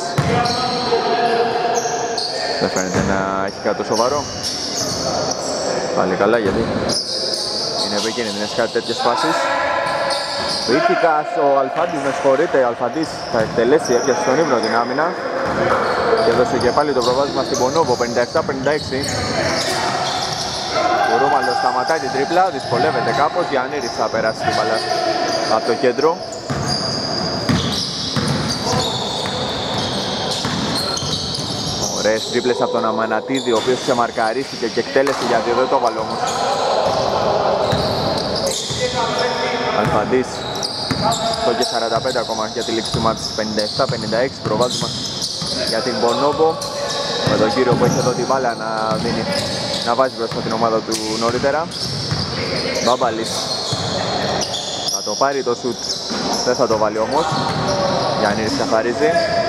Δεν φαίνεται να έχει κάτι το σοβαρό. Πάλι καλά, γιατί είναι επικίνδυνες κάτι τέτοιες φάσεις. Βίτικας, ο Αλφάντης με συγχωρείτε, ο Αλφαντής θα εκτελέσει, έπιασε στον ύμνο την άμυνα και έδωσε και πάλι το προβάδισμα στην Bonobo πενήντα επτά πενήντα έξι. Ο Ρούμαλος σταματάει την τρίπλα, δυσκολεύεται κάπως, Γιαννήρης θα περάσει την μπάλα από το κέντρο. Ωραίες τρίπλες από τον Αμανατίδη, ο οποίος ξεμαρκαρίστηκε και εκτέλεσε γιατί δεν το έβαλε όμως. Αλφαντής, στο και σαράντα πέντε ακόμα για τη λήξη του μάτς, πενήντα επτά πενήντα έξι, προβάδισμα για την Bonobo με τον κύριο που έχει εδώ την μπάλα να δίνει να βάζει μπροστά την ομάδα του νωρίτερα. Μπάμπαλης θα το πάρει το σουτ, δεν θα το βάλει όμως. Γιαννήρης καθαρίζει.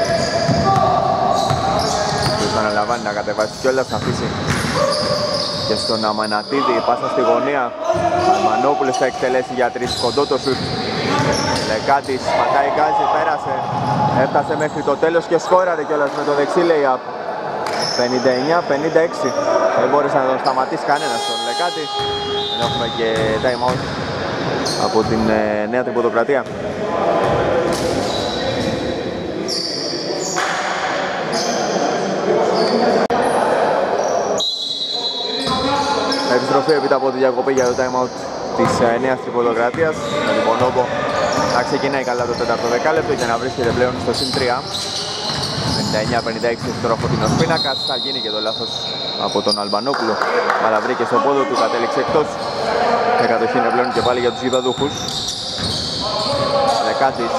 Τους αναλαμβάνει να κατεβάσει κιόλας, να αφήσει και στον Αμανατίδη, πάσα στη γωνία. Αλμανόπουλος θα εκτελέσει για τρεις, κοντό το σουτ. Λεκάτης, πατάει γκάζι, πέρασε, έφτασε μέχρι το τέλος και σκόραρε κιόλας με το δεξί lay-up. πενήντα εννιά πενήντα έξι. Δεν μπόρεσε να τον σταματήσει κανένας τον Λεκάτη. Έχουμε και time out από την ε, Νέα Τρυποδοκρατία. Επιστροφή έπειτα από τη διακοπή για το time out της ε, Νέας Τρυποδοκρατίας. Με την Πονόμπο να ξεκινάει καλά το τέταρτο δεκάλεπτο και να βρίσκεται πλέον στο συν τρία. πενήντα εννιά πενήντα έξι τώρα φωτεινός πίνακας. Θα γίνει και το λάθος από τον Αλμπανόπουλο. Αλλά βρήκε στο πόδο του, κατέληξε εκτός. Και κατοχή είναι πλέον και πάλι για τους γηπεδούχους. Λεκάτης.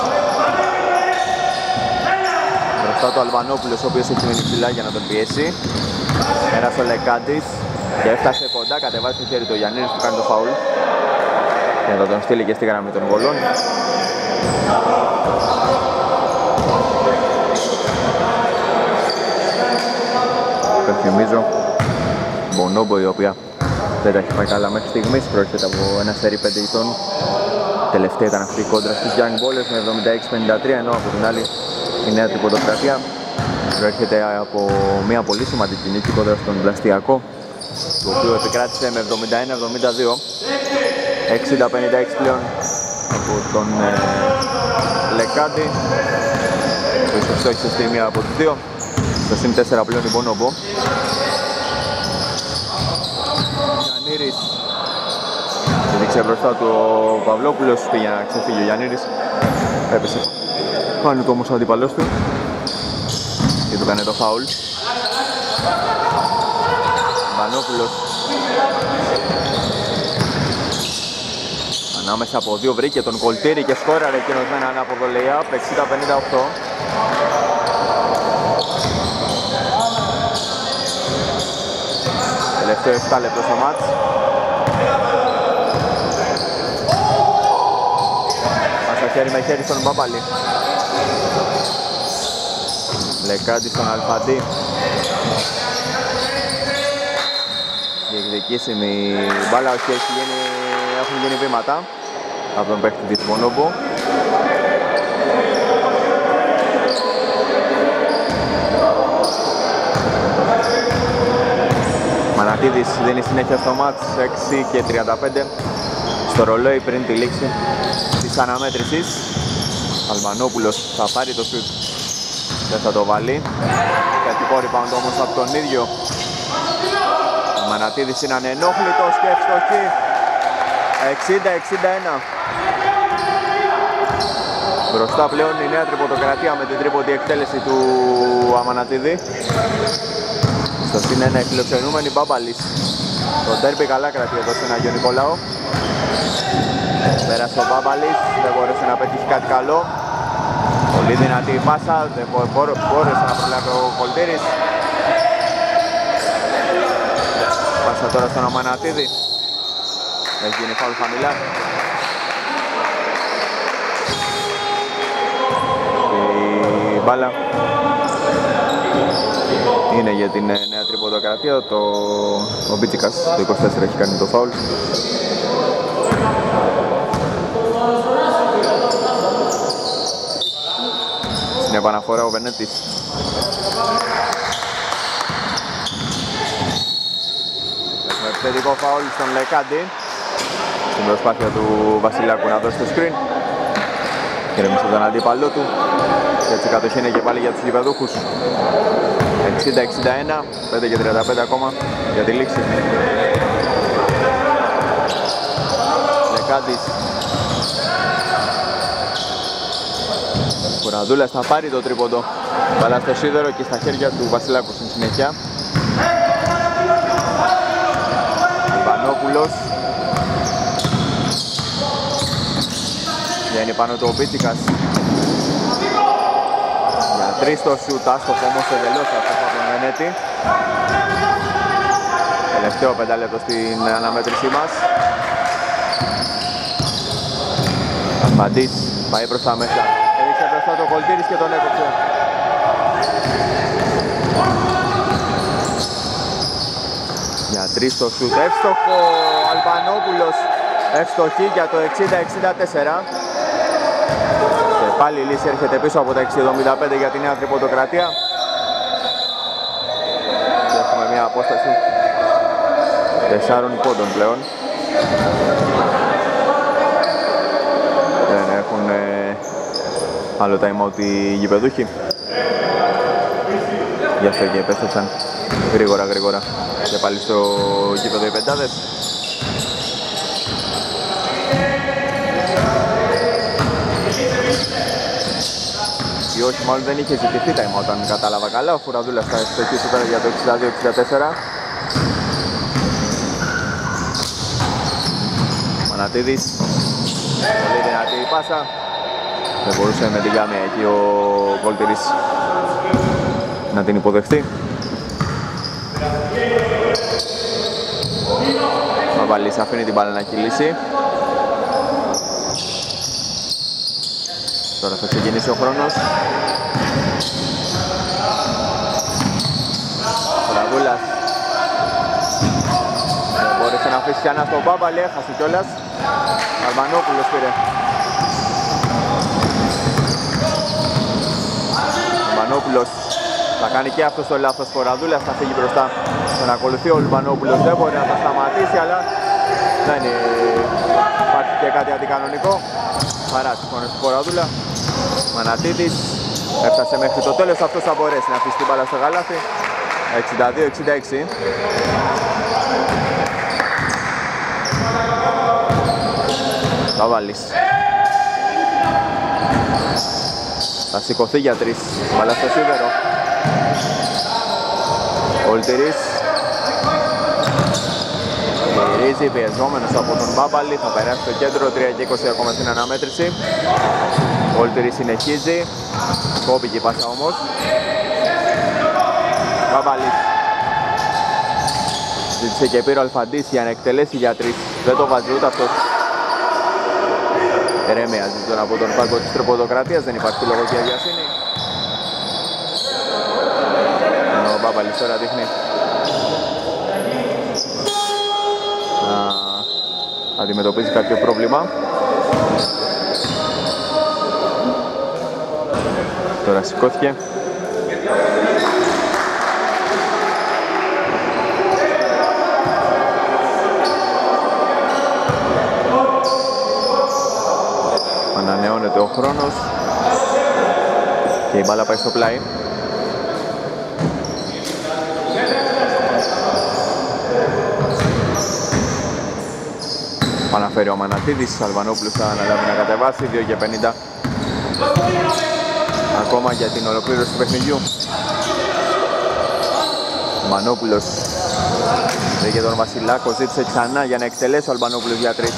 Μπροστά του Αλμπανόπουλος, ο οποίος έχει μείνει ψηλά για να τον πιέσει. Πέρασε ο Λεκάτης και έφτασε κοντά, κατεβάζει το χέρι του Γιαννήρης που κάνει το φαουλ. Και θα τον στείλει και στη γραμμή των βολών. Υπενθυμίζω Μπονόμπο, η οποία δεν τα έχει πάει καλά μέχρι στιγμής, προέρχεται από ένα σερί πέντε ητών. Τελευταία ήταν αυτή η κόντρα στους Young Ballers με εβδομήντα έξι πενήντα τρία, ενώ από την άλλη η Νέα Τρυποδοκρατία προέρχεται από μια πολύ σημαντική νίκη κόντρα στον Πλαστιακό, το οποίο επικράτησε με εβδομήντα ένα εβδομήντα δύο. εξήντα πενήντα έξι πλέον από τον ε, Λεκάντη, που ίσως στόχισε στη μία από τις δύο. Στο συν τέσσερα πλέον η Μπονόμπο. Γιαννήρης έδειξε μπροστά του ο Παυλόπουλος, πήγε να ξεφύγει ο Γιαννήρης, έπεσε πάνω του όμως ο αντίπαλός του και του κάνει το φάουλ. Μπανόπουλος ανάμεσα από δύο βρήκε τον Κολτήρη και σκόραρε εκείνος με ένα ανάποδο lay-up. εξήντα πενήντα οκτώ. Τελευταίο επτά λεπτό στο μάτς. Πάσα χέρι με χέρι στον Μπάμπαλη. Λεκάντη στον Αλφαντή. Διεκδικήσιμη μπάλα, όχι, έχει γίνει, έχουν γίνει βήματα από τον παίκτη της Μπονόμπο. Μανατίδης δίνει συνέχεια στο μάτς, έξι και τριάντα πέντε στο ρολόι πριν τη λήξη της αναμέτρησης. Αλμανόπουλος θα πάρει το σουτ, δεν θα το βάλει. Θετικό rebound όμως από τον ίδιο. Ο Μανατίδης είναι ανενόχλητος και ευστοχή. εξήντα εξήντα ένα. Μπροστά πλέον η Νέα Τρυποδοκρατία με την τρίποντη εκτέλεση του Αμανατίδη. Στο συν ένα η φιλοξενούμενη Μπάμπαλης. Το ντέρμπι καλά κρατεί εδώ στον Άγιο Νικολάο. Πέρασε ο Μπάμπαλης, δεν μπόρεσε να πετύχει κάτι καλό. Πολύ δυνατή η πάσα, δεν μπόρεσε να προλάβει ο Κολτήρης. Πάσα τώρα στον Αμανατίδη. Έχει γίνει φάουλ χαμηλά. Και η μπάλα είναι για την Νέα Τρυποδοκρατία. Το... Ο Μπίτσικας, το είκοσι τέσσερα, έχει κάνει το φάουλ. Στην επαναφορά ο Βενέτης. Έχουμε επιθετικό φάουλ στον Λεκάντη στην προσπάθεια του Βασιλάκου να δώσει το screen. Γκρέμισε τον αντίπαλό του και έτσι η κατοχή είναι και πάλι για τους γηπεδούχους. εξήντα εξήντα ένα, πέντε και τριάντα πέντε ακόμα για τη λήξη. Λεκάντης. Κουραδούλας θα πάρει το τρίποντο. Μπάλα στο σίδερο και στα χέρια του Βασιλάκου στην συνέχεια. Ιβανόπουλος. Βγαίνει πάνω του ο Μπίτσικας. Για τρεις το σιούτ, άστοχο όμως εντελώς αυτό από τον Βενέτη. Τελευταίο πεντάλεπτο στην αναμέτρησή μας. Αλφαντής πάει προς τα μέσα. Έδειξε μπροστά το Κολτήρης και τον έκοψε. Για τρεις στο σούτ. Εύστοχο Αλβανόπουλος. Ευστοχή για το εξήντα εξήντα τέσσερα. Και πάλι η λύση έρχεται πίσω από τα έξι εβδομήντα πέντε για τη Νέα Τρυποντοκρατία. Και έχουμε μια απόσταση τεσσάρων πόντων πλέον. Δεν έχουν ε, άλλο time out οι γηπεδούχοι. Γι' αυτό και επέστρεψαν γρήγορα γρήγορα και πάλι στο γήπεδο οι πεντάδες. Ή όχι, μάλλον δεν είχε ζητηθεί time out, αν κατάλαβα καλά. Ο Φουραδούλας θα στοχίσει τώρα για το εξήντα δύο εξήντα τέσσερα. Μανατίδης, πολύ δυνατή η πάσα. Δεν μπορούσε με τη γάμια εκεί ο Κολτήρης να την υποδεχτεί. Μαβαλής αφήνει την μπάλα να κυλήσει. Τώρα θα ξεκινήσει ο χρόνος. Φουραδούλας δεν μπόρεσε να αφήσει ένα στον Μπάμπαλη, έχασε κιόλας. Αλβανόπουλος πήρε. Αλβανόπουλος θα κάνει και αυτό το λάθος. Φουραδούλας θα φύγει μπροστά. Τον ακολουθεί ο Αλβανόπουλος, δεν μπορεί να τα σταματήσει, αλλά δεν υπάρχει και κάτι αντικανονικό. Παρά σηκώνει στη Φουραδούλα. Μανατίδης έφτασε μέχρι το τέλος, αυτός θα μπορέσει να αφήσει την μπάλα στο γαλάθι. εξήντα δύο εξήντα έξι. Θα βάλεις. Θα σηκωθεί για τρεις. Μπάλα στο σίδερο. Κολτήρης. Γυρίζει πιεζόμενος από τον Μπάμπαλη. Θα περάσει στο κέντρο. τρία και είκοσι ακόμα στην αναμέτρηση. Κολτήρης συνεχίζει. Κόπηκε η πάσα όμως. Μπάμπαλης. Ζήτησε και πήρε ο Αλφαντής για να εκτελέσει για τρεις. Δεν το βάζει ούτε αυτός. Ερέμεα ζήτητον από τον πάγκο της Τρυποντοκρατίας. Δεν υπάρχει λόγο για βιασύνη. Ενώ ο Μπάμπαλης τώρα δείχνει να αντιμετωπίζει κάποιο πρόβλημα. Τώρα σηκώθηκε. Ανανεώνεται ο χρόνος και η μπάλα πάει στο πλάι. Παναφέρει ο Μανατίδης, Αλβανόπουλος θα αναλάβει να κατεβάσει. Δύο και πενήντα ακόμα για την ολοκλήρωση του παιχνιδιού. Μανόπουλος βρήκε τον Βασιλάκο, ζήτησε ξανά για να εκτελέσει ο Αλβανόπουλος για τρεις.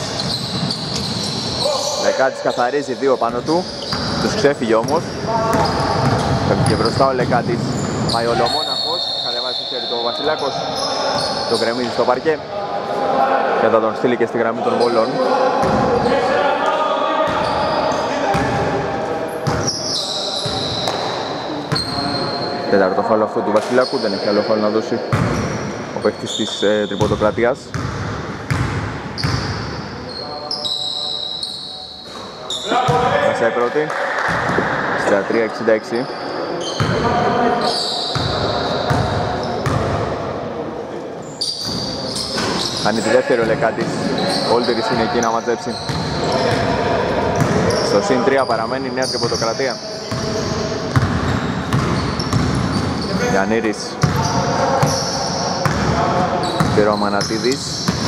Λεκάτης καθαρίζει δύο πάνω του, τους ξέφυγε όμως. Και μπροστά ο Λεκάτης, πάει ολομόναχος, κατεβάζει στο χέρι του ο Βασιλάκος, το γκρεμίζει στο παρκέ και θα τον στείλει και στη γραμμή των βολών. Τέταρτο φάουλ αυτό του Βασιλάκου, δεν έχει άλλο φάουλ να δώσει ο παίκτης της ε, Τρυποντοκρατίας. Μέσα η πρώτη, εξήντα τρία εξήντα έξι. Κάνει τη δεύτερη ο Λεκάτης, ο Όλτερης είναι εκεί να μαζέψει. Στο συν τρία παραμένει η Νέα Τρυποντοκρατία. Γιαννήρης, πήρε ο Μανατίδης.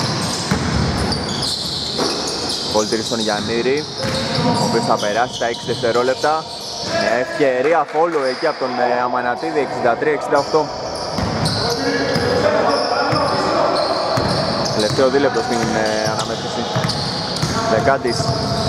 Όλτερης στον Γιαννήρη, ο οποίος θα περάσει τα έξι δευτερόλεπτα. Μια ευκαιρία φόλου εκεί από τον Αμανατίδη, εξήντα τρία εξήντα οκτώ. Τελευταίο δίλεπτο στην ε, αναμέτρηση. Λεκάτης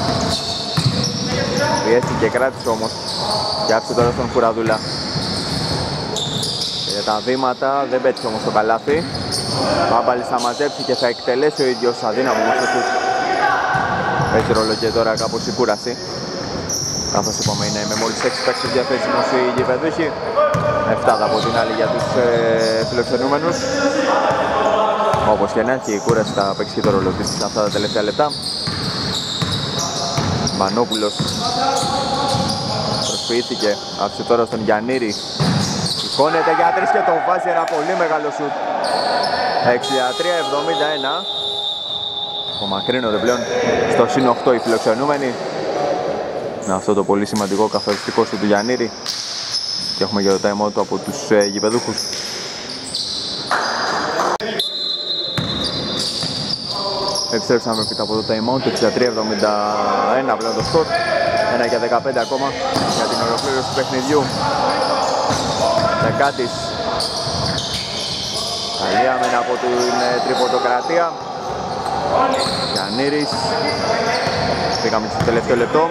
πιέστηκε και κράτησε όμως και άφησε τώρα στον Φουραδούλα. Για τα βήματα δεν πέτυχε όμως το καλάθι. Μπάμπαλης θα μαζέψει και θα εκτελέσει ο ίδιος αδύναμο όμως το σουτ. Παίζει ρόλο και τώρα κάπως η κούραση. Καθώς είπαμε είναι με μόλις έξι παίκτες διαθέσιμος οι γηπεδούχοι. εφτά από την άλλη για τους ε, φιλοξενούμενους. Όπως και να έχει, η κούραση θα παίξει και το ρόλο της αυτά τα τελευταία λεπτά. Μανόπουλος προσποιήθηκε, άφησε τώρα στον Γιαννήρη. Σηκώνεται για τρεις και το βάζει ένα πολύ μεγάλο σουτ. εξήντα τρία εβδομήντα ένα. Απομακρύνονται πλέον στο συν οκτώ οι φιλοξενούμενοι. Με αυτό το πολύ σημαντικό καθοριστικό σου του Γιαννήρη. Και έχουμε και το time out από τους ε, γηπεδούχους. Επιστρέψαμε πίσω από το time out, εξήντα τρία εβδομήντα ένα πλέον το σκορ. ένα και δεκαπέντε ακόμα για την ολοκλήρωση του παιχνιδιού. Δεκάτης. Καλή άμυνα από την τριποντοκρατία. Γιαννήρης. Πήγαμε στο τελευταίο λεπτό.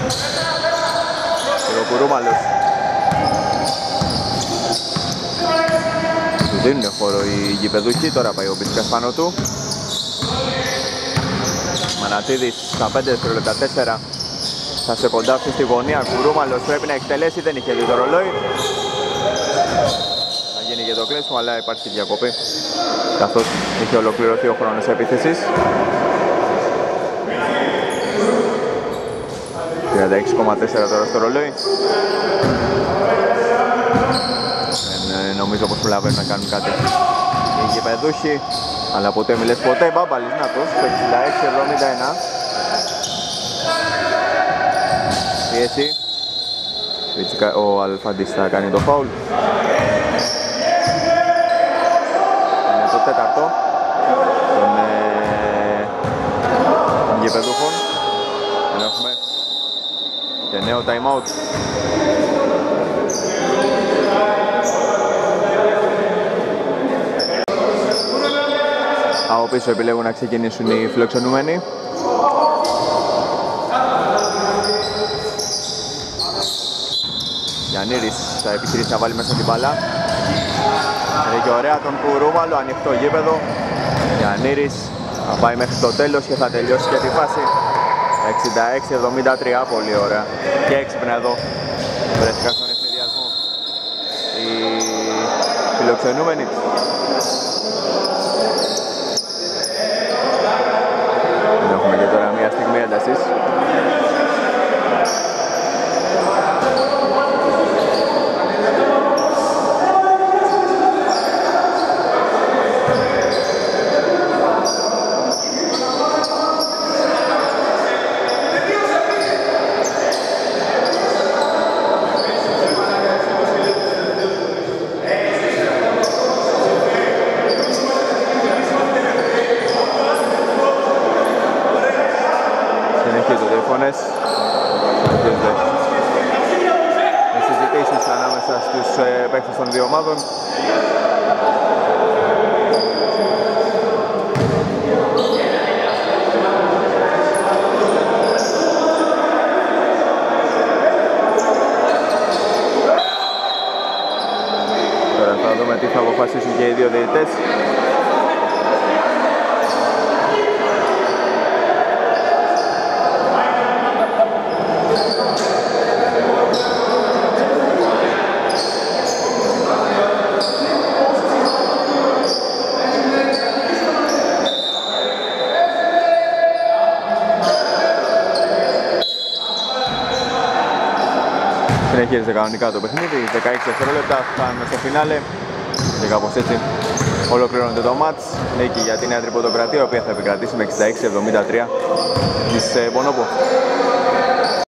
Και ο Κουρούμαλος. Του δίνουν χώρο οι γηπεδούχοι, τώρα πάει ο Μπίσκας πάνω του. Μανατίδης στα πέντε δευτερόλεπτα, τέσσερα. Θα σε κοντάψει στη γωνία, Κουρούμαλος πρέπει να εκτελέσει, δεν είχε δει το ρολόι. Θα γίνει και το κλείσιμο, αλλά υπάρχει διακοπή, καθώς είχε ολοκληρωθεί ο χρόνος επίθεσης. τριάντα έξι κόμμα τέσσερα τώρα στο ρολόι. Δεν νομίζω πως προλαβαίνουν να κάνουν κάτι οι γηπεδούχοι, αλλά ποτέ μιλες ποτέ. Μπάμπαλης, να τους, το εξήντα έξι εβδομήντα ένα. Πίεση. Ο Αλφαντής θα κάνει το φάουλ. Είναι το τέταρτο των ε, γηπεδούχων. Έχουμε και νέο time out. Από πίσω επιλέγουν να ξεκινήσουν οι φιλοξενούμενοι. Γιαννήρης θα επιχειρήσει να βάλει μέσα την μπάλα. Έχει ωραία τον Κουρούμαλο, ανοιχτό γήπεδο. Γιαννήρης θα πάει μέχρι το τέλος και θα τελειώσει και τη φάση. εξήντα έξι εβδομήντα τρία, πολύ ωραία. Και έξυπνα εδώ βρέθηκαν στον ευνηδιασμό οι φιλοξενούμενοι. Έχουμε και τώρα μια στιγμή έντασης. Οι συζητήσεις ανάμεσα στους ε, παίκτες των δύο ομάδων. Τώρα θα δούμε τι θα αποφασίσουν και οι δύο διαιτητές. Συνεχίζεται κανονικά το παιχνίδι, δεκαέξι δευτερόλεπτα, φτάνουμε στο φινάλε και κάπως έτσι ολοκληρώνεται το μάτς. Νίκη για την Νέα Τρίποντοκρατία, η οποία θα επικρατήσει με εξήντα έξι εβδομήντα τρία της Μπονόμπο.